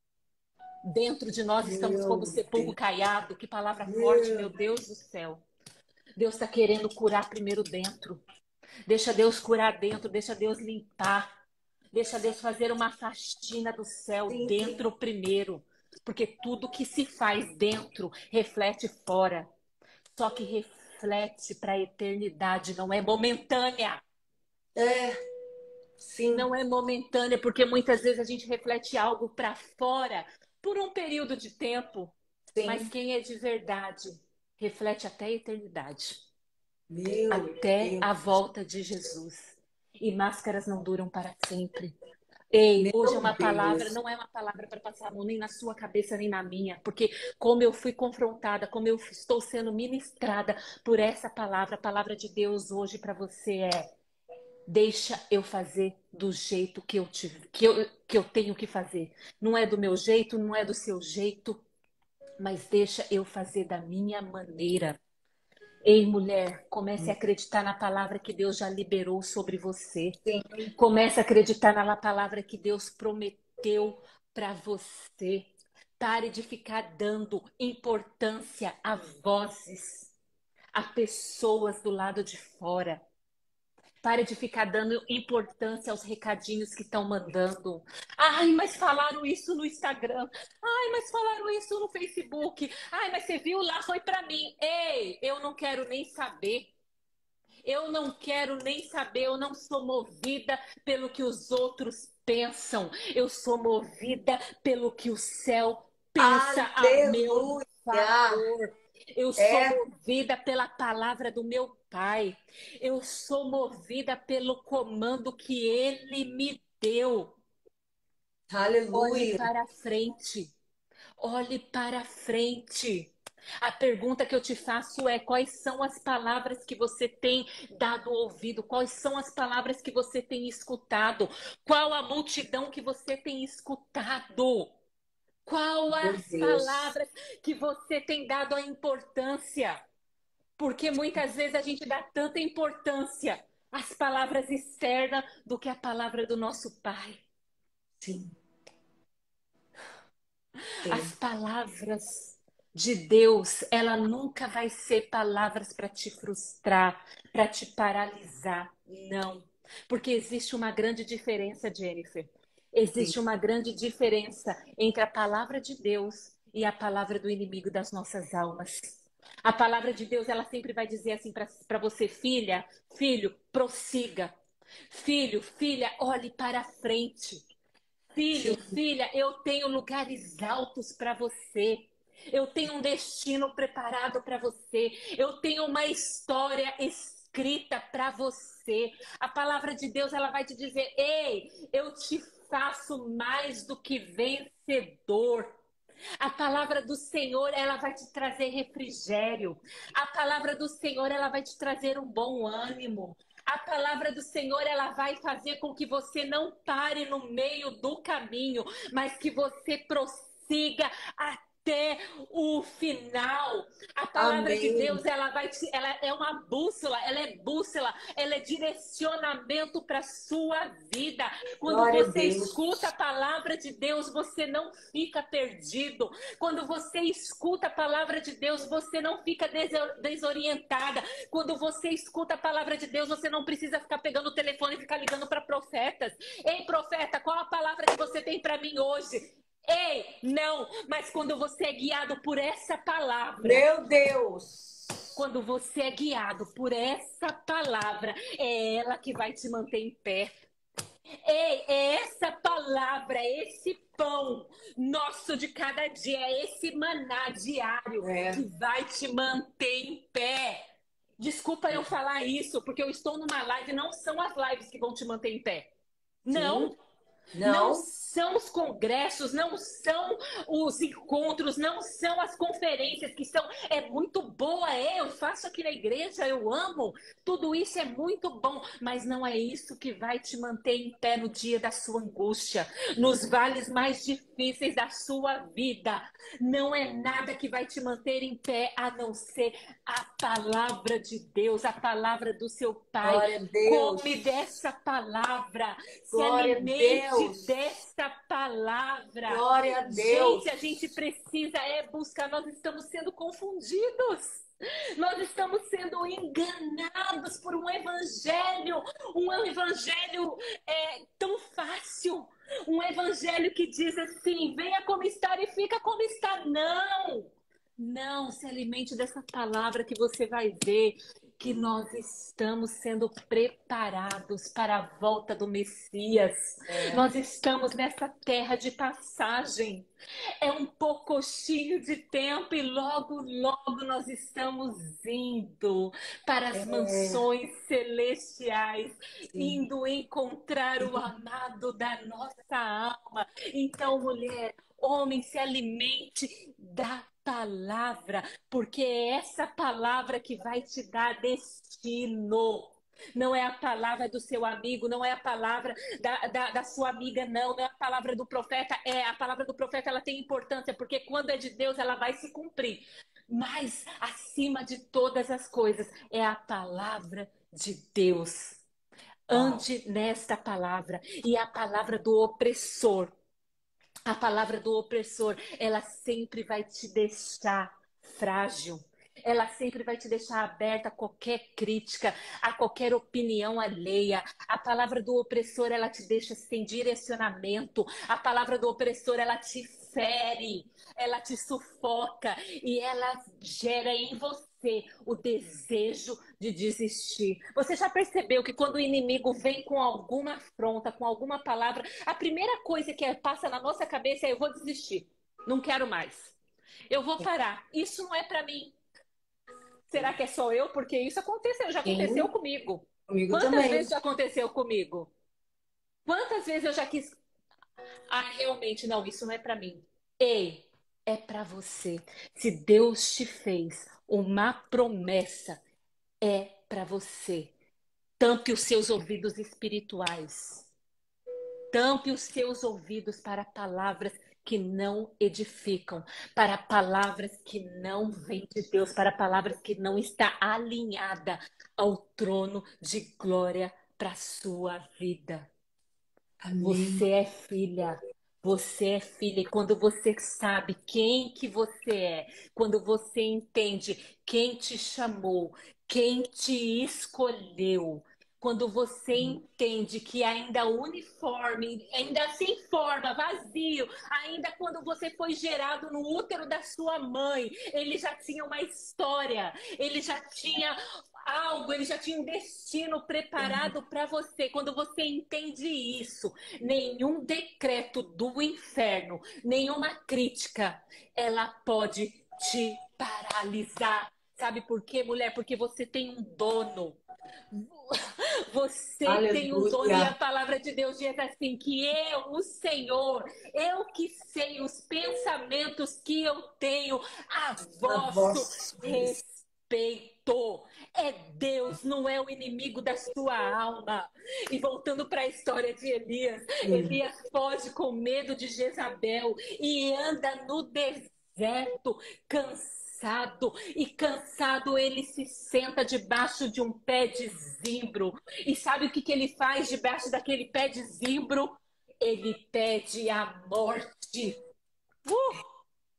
dentro de nós estamos como Meu sepulcro Deus. caiado. Que palavra Meu forte, meu Deus do céu. Deus está querendo curar primeiro dentro. Deixa Deus curar dentro, deixa Deus limpar. Deixa Deus fazer uma faxina do céu Sim. dentro primeiro. Porque tudo que se faz dentro reflete fora. Só que reflete para a eternidade, não é momentânea. É, sim. Não é momentânea, porque muitas vezes a gente reflete algo para fora por um período de tempo. Sim. Mas quem é de verdade reflete até a eternidade. Meu Até Deus. a volta de Jesus. E máscaras não duram para sempre. Ei, Meu hoje é uma Deus. palavra, não é uma palavra para passar a mão nem na sua cabeça nem na minha, porque como eu fui confrontada, como eu estou sendo ministrada por essa palavra, a palavra de Deus hoje para você é: deixa eu fazer do jeito que eu, tive, que, eu, que eu tenho que fazer. Não é do meu jeito, não é do seu jeito, mas deixa eu fazer da minha maneira. Ei, mulher, comece a acreditar na palavra que Deus já liberou sobre você. Sim. Comece a acreditar na palavra que Deus prometeu para você. Pare de ficar dando importância a vozes, a pessoas do lado de fora. Pare de ficar dando importância aos recadinhos que estão mandando. Ai, mas falaram isso no Instagram. Ai, mas falaram isso no Facebook. Ai, mas você viu lá, foi para mim. Ei, eu não quero nem saber. Eu não quero nem saber. Eu não sou movida pelo que os outros pensam. Eu sou movida pelo que o céu pensa a meu favor. Eu sou É. movida pela palavra do meu Pai. Eu sou movida pelo comando que Ele me deu. Olhe Aleluia. para frente. Olhe para frente. A pergunta que eu te faço é: quais são as palavras que você tem dado ouvido? Quais são as palavras que você tem escutado? Qual a multidão que você tem escutado? Qual Meu as Deus. palavras que você tem dado a importância? Porque muitas vezes a gente dá tanta importância às palavras externas do que à palavra do nosso Pai. Sim. Sim. As palavras de Deus, ela nunca vai ser palavras para te frustrar, para te paralisar. Não. Porque existe uma grande diferença, Jennifer. Existe Sim. uma grande diferença entre a palavra de Deus e a palavra do inimigo das nossas almas. A palavra de Deus, ela sempre vai dizer assim para você: filha, filho, prossiga. Filho, filha, olhe para frente. Filho, Sim. filha, eu tenho lugares altos para você. Eu tenho um destino preparado para você. Eu tenho uma história escrita para você. A palavra de Deus, ela vai te dizer: "Ei, eu te faço mais do que vencedor". A palavra do Senhor, ela vai te trazer refrigério. A palavra do Senhor, ela vai te trazer um bom ânimo. A palavra do Senhor, ela vai fazer com que você não pare no meio do caminho, mas que você prossiga até o final. A palavra de Amém. Deus, ela vai te, ela é uma bússola, ela é bússola, ela é direcionamento para sua vida. Quando Glória a você escuta a Deus. palavra de Deus, você não fica perdido. Quando você escuta a palavra de Deus, você não fica desorientada. Quando você escuta a palavra de Deus, você não precisa ficar pegando o telefone e ficar ligando para profetas. Ei, profeta, qual a palavra que você tem para mim hoje? Ei, não, mas quando você é guiado por essa palavra, Meu Deus. quando você é guiado por essa palavra, é ela que vai te manter em pé. Ei, é essa palavra, é esse pão nosso de cada dia, é esse maná diário É. que vai te manter em pé. Desculpa eu falar isso, porque eu estou numa live, não são as lives que vão te manter em pé. Sim. Não, não Não. são os congressos, não são os encontros, não são as conferências que são. É muito boa, é, eu faço aqui na igreja, eu amo. Tudo isso é muito bom, mas não é isso que vai te manter em pé no dia da sua angústia, nos vales mais difíceis da sua vida. Não é nada que vai te manter em pé a não ser a palavra de Deus, a palavra do seu Pai. Glória a Come Deus. dessa palavra, se Glória a alimente Deus. desta palavra. Glória a Gente, a gente Deus. precisa é buscar, nós estamos sendo confundidos. Nós estamos sendo enganados por um evangelho, um evangelho é, tão fácil, um evangelho que diz assim: venha como está e fica como está. Não, não, se alimente dessa palavra que você vai ver que nós estamos sendo preparados para a volta do Messias. É. Nós estamos nessa terra de passagem. É um poucochinho de tempo e logo, logo nós estamos indo para as É. mansões celestiais, Sim. indo encontrar o amado da nossa alma. Então, mulher, homem, se alimente da palavra, porque é essa palavra que vai te dar destino. Não é a palavra do seu amigo, não é a palavra da, da, da sua amiga, não. Não é a palavra do profeta. É, a palavra do profeta, ela tem importância, porque quando é de Deus, ela vai se cumprir. Mas, acima de todas as coisas, é a palavra de Deus. Uau. Ande nesta palavra. E a palavra do opressor. A palavra do opressor, ela sempre vai te deixar frágil. Ela sempre vai te deixar aberta a qualquer crítica, a qualquer opinião alheia. A palavra do opressor, ela te deixa sem direcionamento. A palavra do opressor, ela te fere, ela te sufoca e ela gera em você o desejo de desistir. Você já percebeu que quando o inimigo vem com alguma afronta, com alguma palavra, a primeira coisa que passa na nossa cabeça é: eu vou desistir, não quero mais, eu vou parar, isso não é para mim. Será que é só eu? Porque isso aconteceu, já aconteceu Sim. comigo. Comigo Quantas também. vezes já aconteceu comigo? Quantas vezes eu já quis... Ah, realmente, não, isso não é para mim. Ei, é para você. Se Deus te fez uma promessa, é para você. Tampe os seus ouvidos espirituais. Tampe os seus ouvidos para palavras que não edificam, para palavras que não vêm de Deus, para palavras que não está alinhada ao trono de glória para a sua vida. Amém. Você é filha. Você é filha, e quando você sabe quem que você é, quando você entende quem te chamou, quem te escolheu, quando você entende que ainda uniforme, ainda sem forma, vazio, ainda quando você foi gerado no útero da sua mãe, ele já tinha uma história, ele já tinha algo, ele já tinha um destino preparado para você. Quando você entende isso, nenhum decreto do inferno, nenhuma crítica, ela pode te paralisar. Sabe por quê, mulher? Porque você tem um dono. Você tem um dono e a Aleluia. palavra de Deus diz assim, que eu, o Senhor, eu que sei os pensamentos que eu tenho a A vosso voz. respeito. É Deus, não é o inimigo da sua alma. E voltando para a história de Elias, Sim. Elias foge com medo de Jezabel e anda no deserto, cansado. E cansado, ele se senta debaixo de um pé de zimbro. E sabe o que, que ele faz debaixo daquele pé de zimbro? Ele pede a morte. Uh!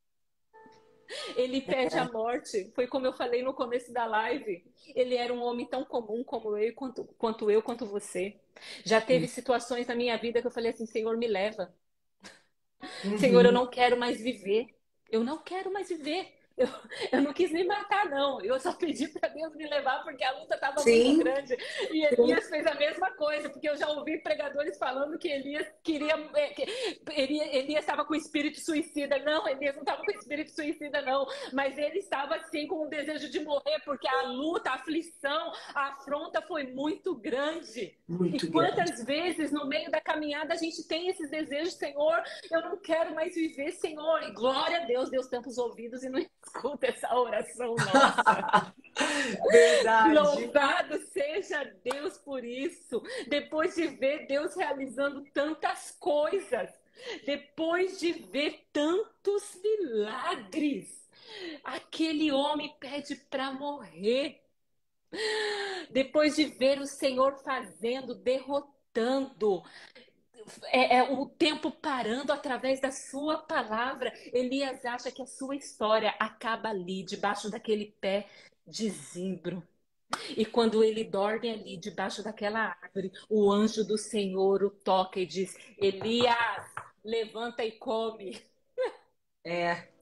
Ele pede a morte. Foi como eu falei no começo da live. Ele era um homem tão comum como eu, quanto, quanto eu, quanto você. Já teve situações na minha vida que eu falei assim, Senhor, me leva. Senhor, eu Uhum. não quero mais viver. Eu não quero mais viver. Eu, eu não quis me matar, não. Eu só pedi para Deus me levar porque a luta estava muito Sim, grande. E sim, Elias fez a mesma coisa, porque eu já ouvi pregadores falando que Elias queria. é, que Elias, Elias estava com espírito suicida. Não, Elias não estava com espírito suicida, não. Mas ele estava assim com o desejo de morrer, porque a luta, a aflição, a afronta foi muito grande. E muito grande. quantas vezes no meio da caminhada a gente tem esses desejos, Senhor, eu não quero mais viver, Senhor. E glória a Deus, Deus tampa os ouvidos e não escuta essa oração nossa. Verdade. Louvado seja Deus por isso. Depois de ver Deus realizando tantas coisas, depois de ver tantos milagres, aquele homem pede para morrer. Depois de ver o Senhor fazendo, derrotando, é, é, o tempo parando através da sua palavra, Elias acha que a sua história acaba ali, debaixo daquele pé de zimbro. E quando ele dorme ali, debaixo daquela árvore, o anjo do Senhor o toca e diz: Elias, levanta e come. É.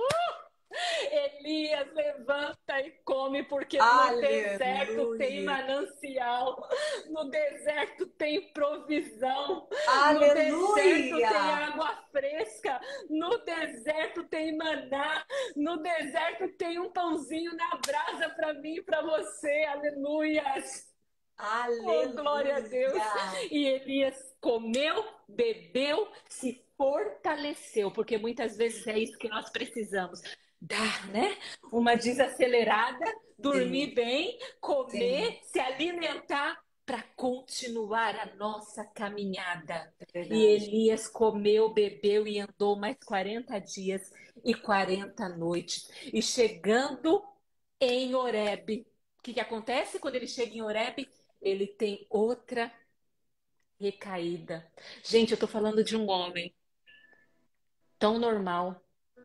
Elias, levanta e come, porque no deserto tem Aleluia. manancial, no deserto tem provisão, no deserto Aleluia. tem água fresca, no deserto tem maná, no deserto tem um pãozinho na brasa para mim e para você. Aleluias. Oh, glória a Deus. Aleluia. E Elias comeu, bebeu, se fortaleceu, porque muitas vezes é isso que nós precisamos. Dar, né? Uma desacelerada, Sim, dormir bem, sim, comer, se alimentar para continuar a nossa caminhada. é E verdade. Elias comeu, bebeu e andou mais quarenta dias e quarenta noites. E chegando em Horebe, o que, que acontece quando ele chega em Horebe? Ele tem outra recaída. Gente, eu tô falando de um homem tão normal,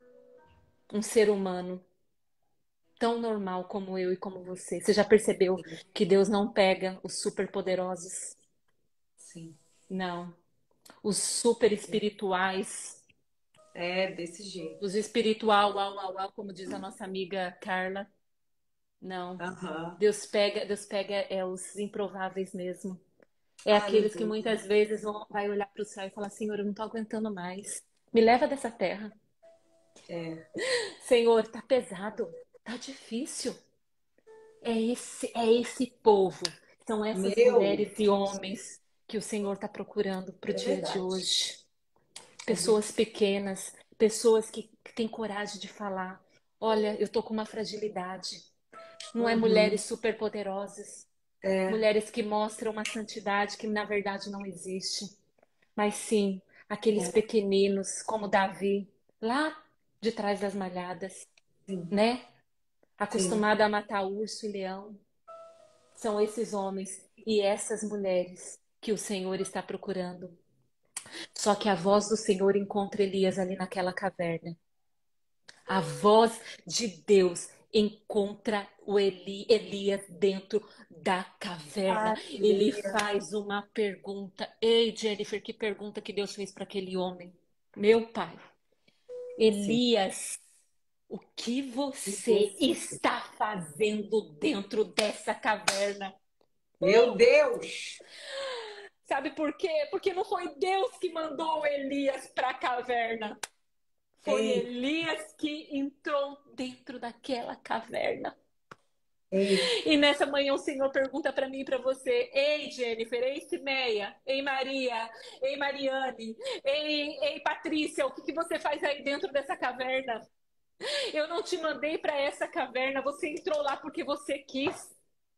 um ser humano tão normal como eu e como você. Você já percebeu Sim, que Deus não pega os superpoderosos? sim. Não. Os super espirituais, É desse jeito. os espiritual, uau, uau, uau, como diz a nossa amiga Carla. Não. Aham. Deus pega, Deus pega é os improváveis mesmo. É aqueles que Aleluia. muitas vezes vão vai olhar para o céu e falar: Senhor, eu não estou aguentando mais. Me leva dessa terra. É. Senhor, tá pesado, tá difícil. É esse, é esse povo, são essas Meu mulheres e Deus. homens que o Senhor está procurando para o É dia de verdade. hoje. É Pessoas verdade. pequenas, pessoas que, que têm coragem de falar: olha, eu tô com uma fragilidade. Não é mulheres Uhum. superpoderosas, É. mulheres que mostram uma santidade que na verdade não existe, mas sim aqueles É. pequeninos como Davi, lá de trás das malhadas, Sim. né? Sim. Acostumada a matar urso e leão. São esses homens e essas mulheres que o Senhor está procurando. Só que a voz do Senhor encontra Elias ali naquela caverna. A voz de Deus encontra o Eli, Elias dentro da caverna. Ele Aleluia. faz uma pergunta. Ei, Jennifer, que pergunta que Deus fez para aquele homem? Meu pai, Sim. Elias, O que você está fazendo dentro dessa caverna? Meu Deus! Sabe por quê? Porque não foi Deus que mandou Elias para a caverna. Foi Ei. Elias que entrou dentro daquela caverna. Ei. E nessa manhã o Senhor pergunta para mim e para você: ei, Jennifer, ei, Simeia, ei, Maria, ei, Mariane, ei, ei, Patrícia, o que, que você faz aí dentro dessa caverna? Eu não te mandei para essa caverna, você entrou lá porque você quis.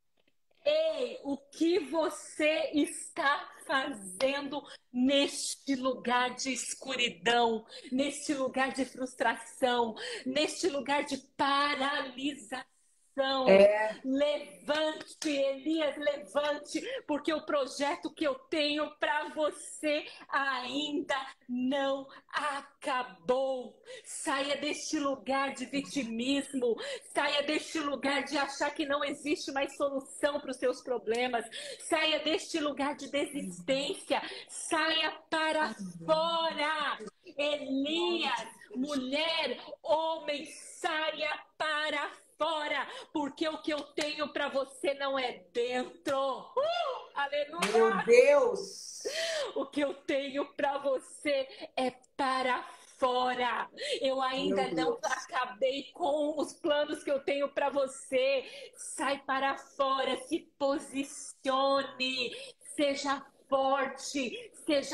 Ei, o que você está fazendo neste lugar de escuridão, neste lugar de frustração, neste lugar de paralisação? É. Levante, Elias, levante, porque o projeto que eu tenho para você ainda não acabou. Saia deste lugar de vitimismo, saia deste lugar de achar que não existe mais solução para os seus problemas, saia deste lugar de desistência, saia para fora. Elias, mulher, homem, saia para fora, porque o que eu tenho para você não é dentro. Uh, aleluia! Meu Deus! O que eu tenho para você é para fora. Eu ainda não acabei com os planos que eu tenho para você. Sai para fora, se posicione, seja forte, seja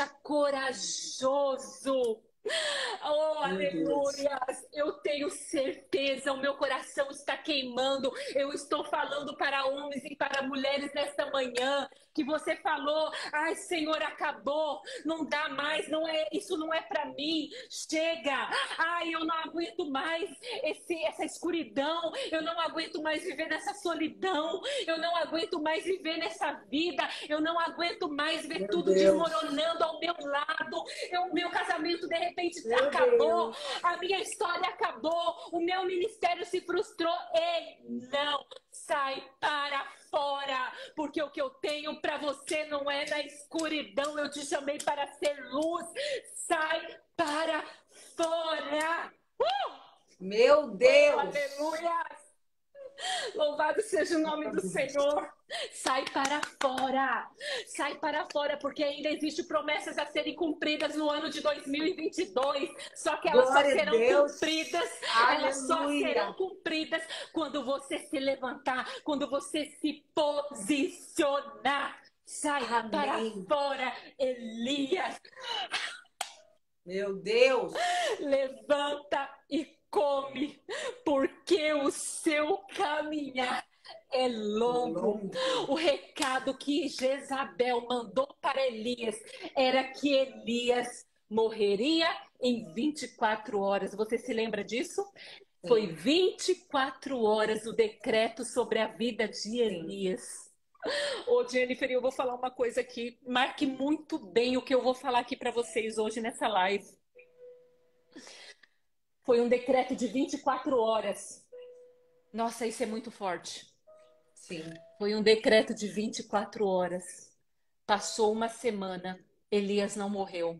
corajoso. Oh, aleluia! Eu tenho certeza, o meu coração está queimando. Eu estou falando para homens e para mulheres nesta manhã que você falou: ai, Senhor, acabou, não dá mais, não é, isso não é para mim. Chega! Ai, eu não aguento mais esse, essa escuridão. Eu não aguento mais viver nessa solidão. Eu não aguento mais viver nessa vida. Eu não aguento mais ver Meu tudo Deus. desmoronando ao meu lado. O meu casamento de repente Meu acabou. Deus. A minha história acabou. O meu ministério se frustrou. Ei, não! Sai para fora, porque o que eu tenho para você não é na escuridão. Eu te chamei para ser luz. Sai para fora. Uh! Meu Deus! Oh, aleluia! Louvado seja o nome do Senhor. Sai para fora. Sai para fora, porque ainda existem promessas a serem cumpridas no ano de dois mil e vinte e dois. Só que elas Glória só a serão Deus. cumpridas. Aleluia. Elas só serão cumpridas quando você se levantar, quando você se posicionar. Sai Amém. para fora, Elias. Meu Deus. Levanta e come, porque o seu caminhar é longo. O recado que Jezabel mandou para Elias era que Elias morreria em vinte e quatro horas. Você se lembra disso? Sim. Foi vinte e quatro horas o decreto sobre a vida de Elias. Ô, Jennifer, eu vou falar uma coisa aqui. Marque muito bem o que eu vou falar aqui para vocês hoje nessa live. Foi um decreto de vinte e quatro horas. Nossa, isso é muito forte. Sim. Foi um decreto de vinte e quatro horas. Passou uma semana, Elias não morreu.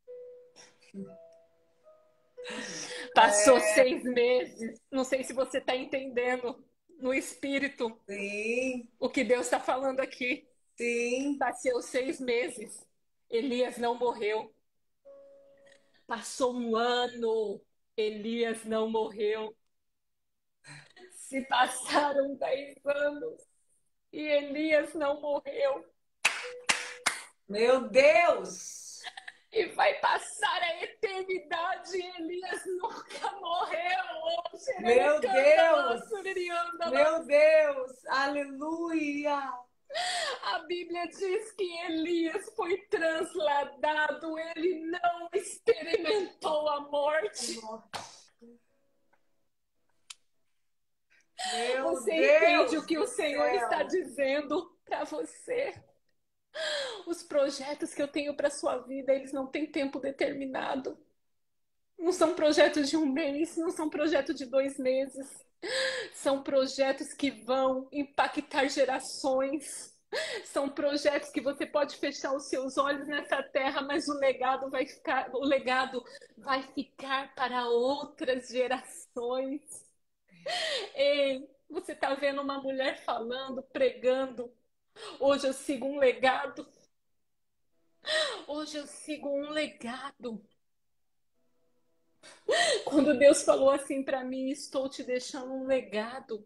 Passou é... seis meses. Não sei se você está entendendo no espírito. Sim. O que Deus está falando aqui. Sim. Passou seis meses. Elias não morreu. Passou um ano. Elias não morreu. Se passaram dez anos e Elias não morreu. Meu Deus! E vai passar a eternidade e Elias nunca morreu. Meu Deus! Meu Deus! Aleluia! A Bíblia diz que Elias foi transladado. Ele não experimentou a morte. Meu você Deus entende o que o Senhor céu. está dizendo para você? Os projetos que eu tenho para sua vida, eles não têm tempo determinado. Não são projetos de um mês, não são projetos de dois meses. São projetos que vão impactar gerações. São projetos que você pode fechar os seus olhos nessa terra, mas o legado vai ficar, o legado vai ficar para outras gerações. Ei, você está vendo uma mulher falando, pregando. Hoje eu sigo um legado. Hoje eu sigo um legado. Quando Deus falou assim para mim, estou te deixando um legado.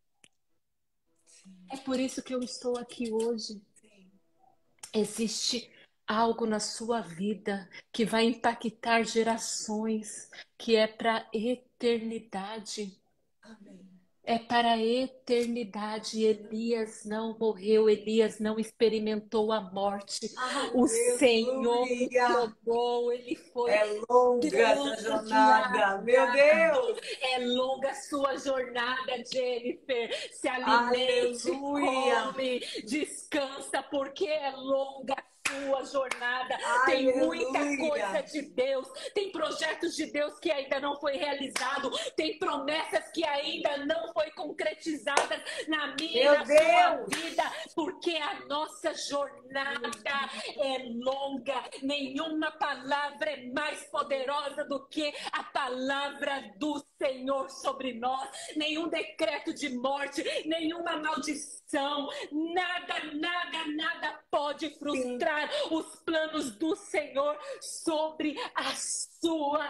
É por isso que eu estou aqui hoje. Existe algo na sua vida que vai impactar gerações, que é para a eternidade. Amém. É para a eternidade. Elias não morreu, Elias não experimentou a morte. O Senhor o Aleluia. tomou, ele foi É longa essa jornada, meu Deus. É longa a sua jornada, Jennifer. Se alimente, Aleluia. come, descansa, porque é longa a sua jornada. Tem Aleluia. muita coisa de Deus, tem projetos de Deus que ainda não foi realizado, tem promessas que ainda não foi concretizadas na minha e na sua vida, porque a nossa jornada é longa. Nenhuma palavra é mais poderosa do que a palavra do Senhor sobre nós. Nenhum decreto de morte, nenhuma maldição, nada, nada, nada pode frustrar Sim. os planos do Senhor sobre a sua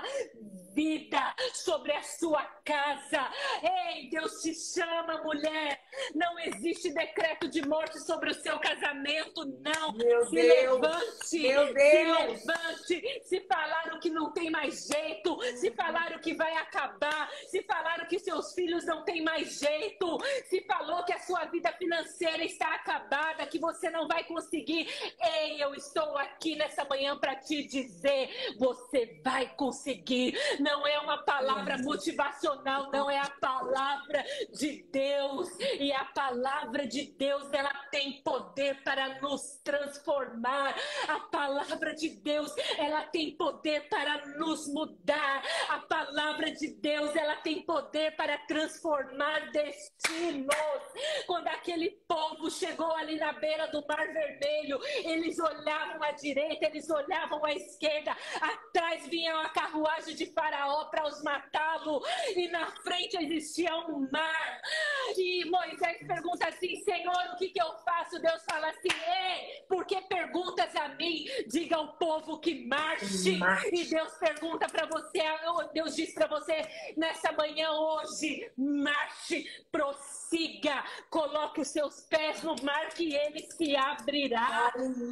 vida, sobre a sua casa. Ei, Deus te chama, mulher. Não existe decreto de morte sobre o seu casamento, não. Meu se Deus. levante, Meu Deus. se levante. Se falaram que não tem mais jeito, se falaram que vai acabar, se falaram que seus filhos não têm mais jeito, se falou que a sua vida financeira está acabada, que você não vai conseguir. Ei, eu estou aqui nessa manhã para te dizer, você vai conseguir. Não é uma palavra motivacional, não, é a palavra de Deus. E a palavra de Deus, ela tem poder para nos transformar. A palavra de Deus, ela tem poder para nos mudar. A palavra de Deus, ela tem poder para transformar destinos. Quando aquele povo chegou ali na beira do Mar Vermelho, eles olhavam à direita, eles olhavam à esquerda, atrás vinha a carruagem de Faraó para os matá-lo, e na frente existia um mar. E Moisés pergunta assim, Senhor, o que, que eu faço? Deus fala assim, ei, por que perguntas a mim? Diga ao povo que marche. marche. E Deus pergunta para você, Deus diz para você nessa manhã hoje, marche, prossiga, coloque os seus pés no mar que ele se abrirá.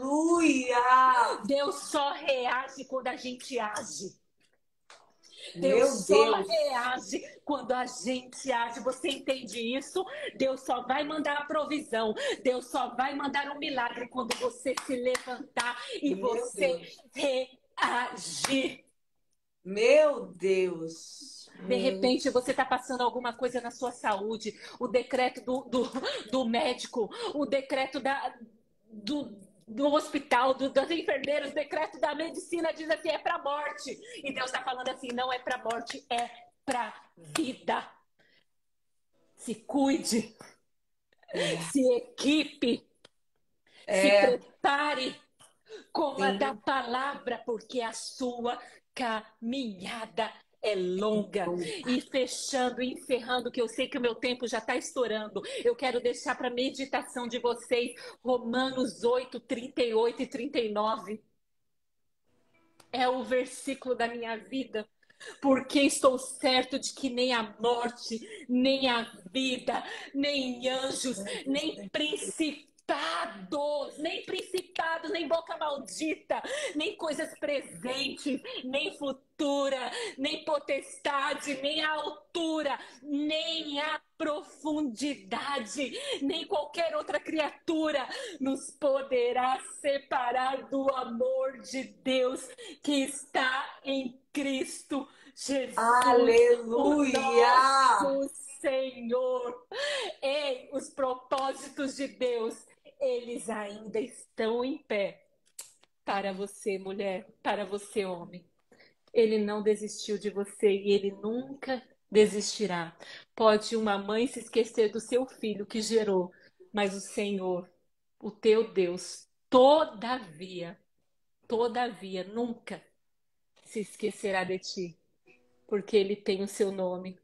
Aleluia! Deus só reage quando a gente age. Meu Deus só Deus. reage quando a gente age. Você entende isso? Deus só vai mandar a provisão. Deus só vai mandar um milagre quando você se levantar e Meu você Deus. reagir. Meu Deus. De repente você está passando alguma coisa na sua saúde. O decreto do, do, do médico, o decreto da, do, do hospital, do, das enfermeiras, o decreto da medicina diz assim, é para morte. E Deus está falando assim, não é para morte, é para vida. Se cuide, é. se equipe, é. se prepare, coma Sim. da palavra, porque a sua caminhada é longa. E fechando, encerrando, que eu sei que o meu tempo já está estourando, eu quero deixar para meditação de vocês Romanos oito, trinta e oito e trinta e nove. É o versículo da minha vida. Porque estou certo de que nem a morte, nem a vida, nem anjos, nem principados, nem principados, nem boca maldita, nem coisas presentes, nem futura, nem potestade, nem a altura, nem a profundidade, nem qualquer outra criatura nos poderá separar do amor de Deus que está em Cristo Jesus. Aleluia! O nosso Senhor. Ei, os propósitos de Deus, eles ainda estão em pé para você, mulher, para você, homem. Ele não desistiu de você e ele nunca desistirá. Pode uma mãe se esquecer do seu filho que gerou, mas o Senhor, o teu Deus, todavia, todavia, nunca se esquecerá de ti, porque Ele tem o seu nome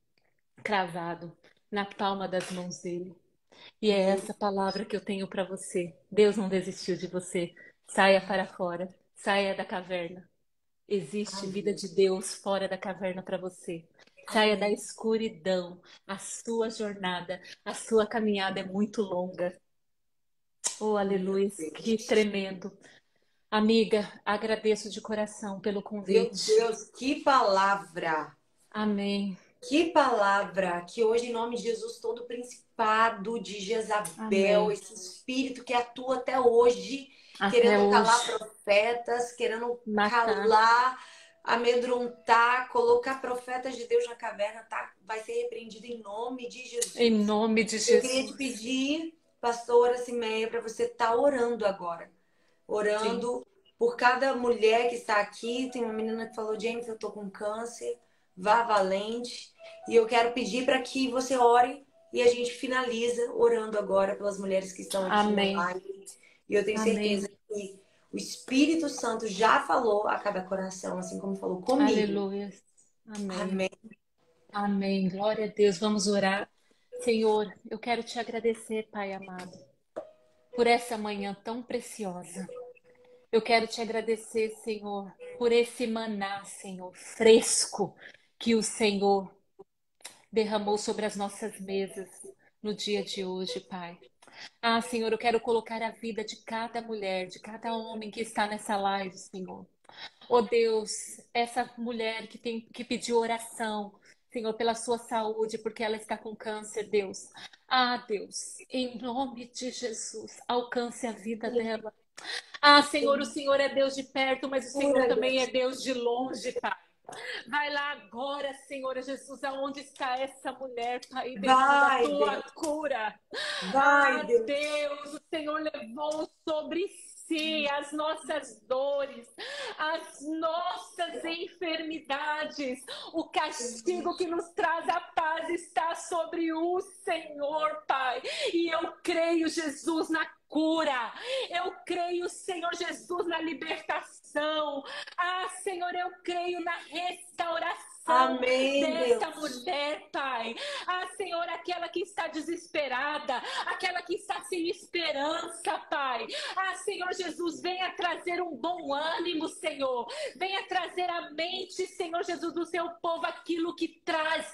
cravado na palma das mãos dele. E é essa palavra que eu tenho para você. Deus não desistiu de você. Saia para fora, saia da caverna. Existe vida Amém. de Deus fora da caverna para você. Saia da Amém. escuridão. A sua jornada, a sua caminhada é muito longa. Oh, Meu aleluia, que Deus. tremendo. Amiga, agradeço de coração pelo Meu convite. Deus, que palavra! Amém, Que palavra! Que hoje, em nome de Jesus, todo principado de Jezabel, amém. esse espírito que atua até hoje, Até querendo calar hoje, profetas, querendo matar. calar, amedrontar, colocar profetas de Deus na caverna, tá? Vai ser repreendido em nome de Em Jesus. nome de Eu queria te Jesus. pedir, pastora Cimeia, para você estar orando agora. Sim, Orando por cada mulher que está aqui. Tem uma menina que falou: James, eu tô com câncer, vá valente. E eu quero pedir para que você ore e a gente finaliza orando agora pelas mulheres que estão aqui na amém, live. E eu tenho certeza amém. que o Espírito Santo já falou a cada coração, assim como falou comigo. Aleluia. Amém, Amém. amém. Glória a Deus. Vamos orar. Senhor, eu quero te agradecer, Pai amado, por essa manhã tão preciosa. Eu quero te agradecer, Senhor, por esse maná, Senhor, fresco que o Senhor derramou sobre as nossas mesas no dia de hoje, Pai. Ah, Senhor, eu quero colocar a vida de cada mulher, de cada homem que está nessa live, Senhor. Oh Deus, essa mulher que tem que pediu oração, Senhor, pela sua saúde, porque ela está com câncer, Deus. Ah, Deus, em nome de Jesus, alcance a vida dela. Ah, Senhor, o Senhor é Deus de perto, mas o Senhor Cura, também é Deus. Deus de longe, Pai. Vai lá agora, Senhor Jesus, aonde está essa mulher, Pai, e derrama a Vai, tua Deus. cura. Vai, Ah, Deus. Deus, o Senhor levou sobre si as nossas dores, as nossas enfermidades. O castigo que nos traz a paz está sobre o Senhor, Pai. E eu creio, Jesus, na cura. Eu creio, Senhor Jesus, na libertação. Ah, Senhor, eu creio na restauração Amém, desta Deus. mulher, Pai. Ah, Senhor, aquela que está desesperada, aquela que está sem esperança, Pai. Ah, Senhor Jesus, venha trazer um bom ânimo, Senhor. Venha trazer à mente, Senhor Jesus, do seu povo aquilo que traz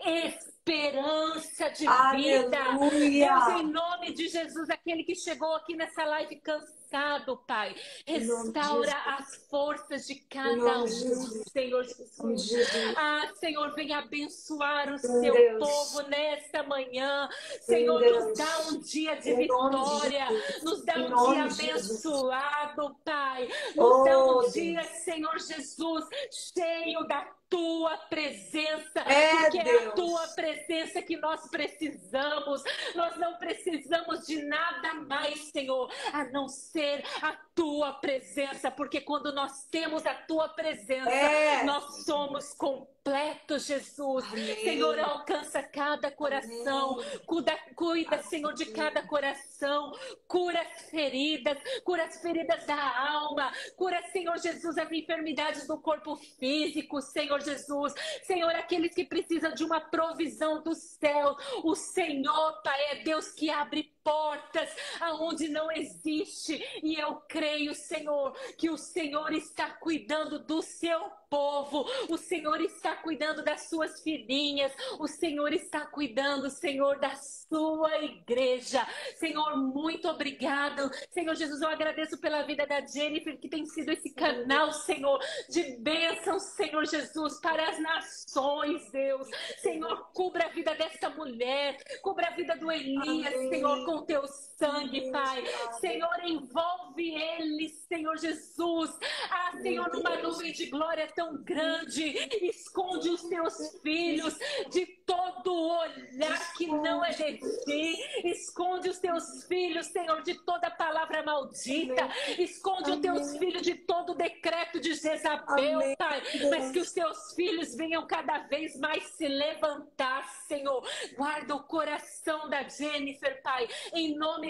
esperança de vida. Deus, em Aleluia. nome de Jesus, aquele que chegou aqui nessa live cansado, Pai, Em nome de restaura Jesus. as forças de Em cada nome de um, Jesus. Senhor Em nome de Jesus. Jesus. Ah, Senhor, venha abençoar o Sim, seu Deus. povo nesta manhã. Sim, Senhor, nos dá Deus. um dia de Em nome de vitória, Jesus. nos dá Em um dia nome de Jesus. abençoado, Pai. Nos dá um Oh, dia, Deus. Senhor Jesus, cheio da tua presença, É, porque é a tua Deus. presença que nós precisamos. Nós não precisamos de nada mais, Senhor, a não ser a tua presença, porque quando nós temos a tua presença, É. nós somos completos, Jesus. Senhor, Amém. alcança cada coração, Amém. cuida, cuida, Senhor, de cada Amém. coração, cura as feridas, cura as feridas da alma, cura, Senhor Jesus, as enfermidades do corpo físico, Senhor Jesus. Senhor, aqueles que precisam de uma provisão do céu, o Senhor, Pai, é Deus que abre portas aonde não existe. E eu creio, Senhor, que o Senhor está cuidando do seu povo, o Senhor está cuidando das suas filhinhas, o Senhor está cuidando, Senhor, da sua igreja. Senhor, muito obrigado. Senhor Jesus, eu agradeço pela vida da Jennifer, que tem sido esse canal, Senhor, de bênção, Senhor Jesus, para as nações, Deus. Senhor, cubra a vida desta mulher, cubra a vida do Elias, Senhor, com Amém. o teu sangue, Pai. Abençoado. Senhor, envolve eles, Senhor Jesus. Ah, Meu Senhor, numa Deus. nuvem de glória tão grande, esconde os teus filhos de todo olhar que não é de ti. Esconde os teus filhos, Senhor, de toda palavra maldita. Esconde os teus Amém. filhos de todo decreto de Jezabel, Amém. Pai. Mas que os Deus. teus filhos venham cada vez mais se levantar, Senhor. Guarda o coração da Jennifer, Pai. Em nome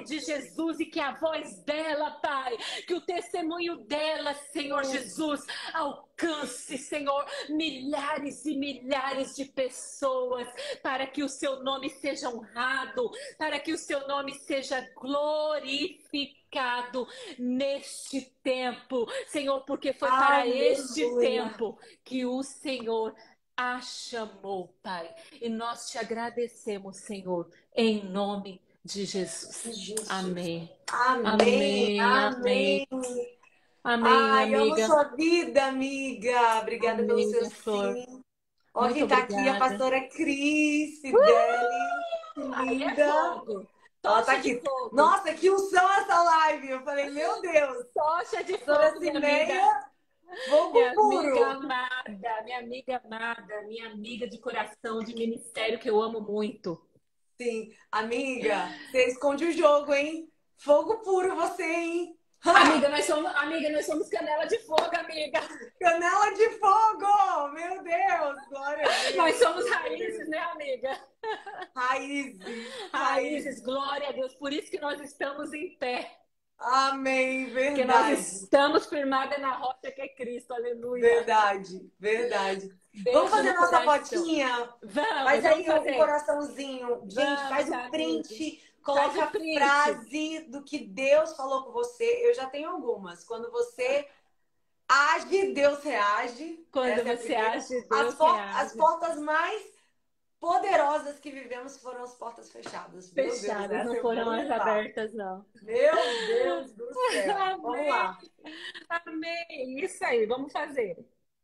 de Jesus, e que a voz dela, Pai, que o testemunho dela, Senhor Jesus, alcance, Senhor, milhares e milhares de pessoas, para que o seu nome seja honrado, para que o seu nome seja glorificado neste tempo, Senhor, porque foi para este Aleluia. tempo que o Senhor a chamou, Pai. E nós te agradecemos, Senhor, em nome de Jesus. Jesus. Amém. Amém, Amém, amém. amém. Amém, Ai, amo amiga. sua vida, amiga. Obrigada pelo Amém, seu minha flor. sim. Ó, Muito quem tá aqui, a obrigada. pastora Cris Fideli. Que Aí é linda. fogo. Ela tá Tocha de aqui. fogo. Nossa, que unção essa live. Eu falei, meu Deus. Tocha de Pastora fogo, minha amiga. Cineia, fogo Minha amiga puro. amada, minha amiga amada, minha amiga de coração, de ministério que eu amo muito. Sim, amiga, você esconde o jogo, hein? Fogo puro você, hein? Amiga, nós somos, amiga, nós somos canela de fogo, amiga. Canela de fogo! Meu Deus! Glória a Deus! Nós somos raízes, né, amiga? Raízes! Raízes, glória a Deus. Por isso que nós estamos em pé. Amém! Porque nós Verdade! estamos firmadas na rocha que é Cristo, aleluia. Verdade! Verdade! Beijo Vamos fazer no nossa coração. fotinha? Vamos, Faz aí vamos fazer. um coraçãozinho. Gente, Vamos, faz o amiga. print. Faz Coloca o a print. frase do que Deus falou com você. Eu já tenho algumas. Quando você age, Deus reage. Quando Essa é a você primeira. age, Deus As, por- reage. as portas mais poderosas que vivemos foram as portas fechadas. Meu Deus, Fechadas, essa não eu foram vou as levar. abertas, não. Meu Deus do céu. Vamos lá. Amém. Isso aí, vamos fazer.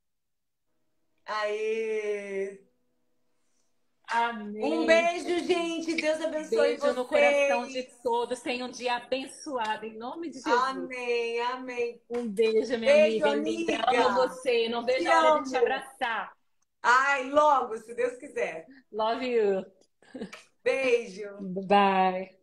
Aê. Amém. Um beijo, gente. Deus abençoe Beijo no coração de vocês. todos. Tenham um dia abençoado, em nome de Jesus. Amém, amém. Um beijo, minha Beijo, amiga. Linda. amiga. Amo você. Não vejo Te a hora de te amo. abraçar. Ai, logo, se Deus quiser. Love you. Beijo. Bye.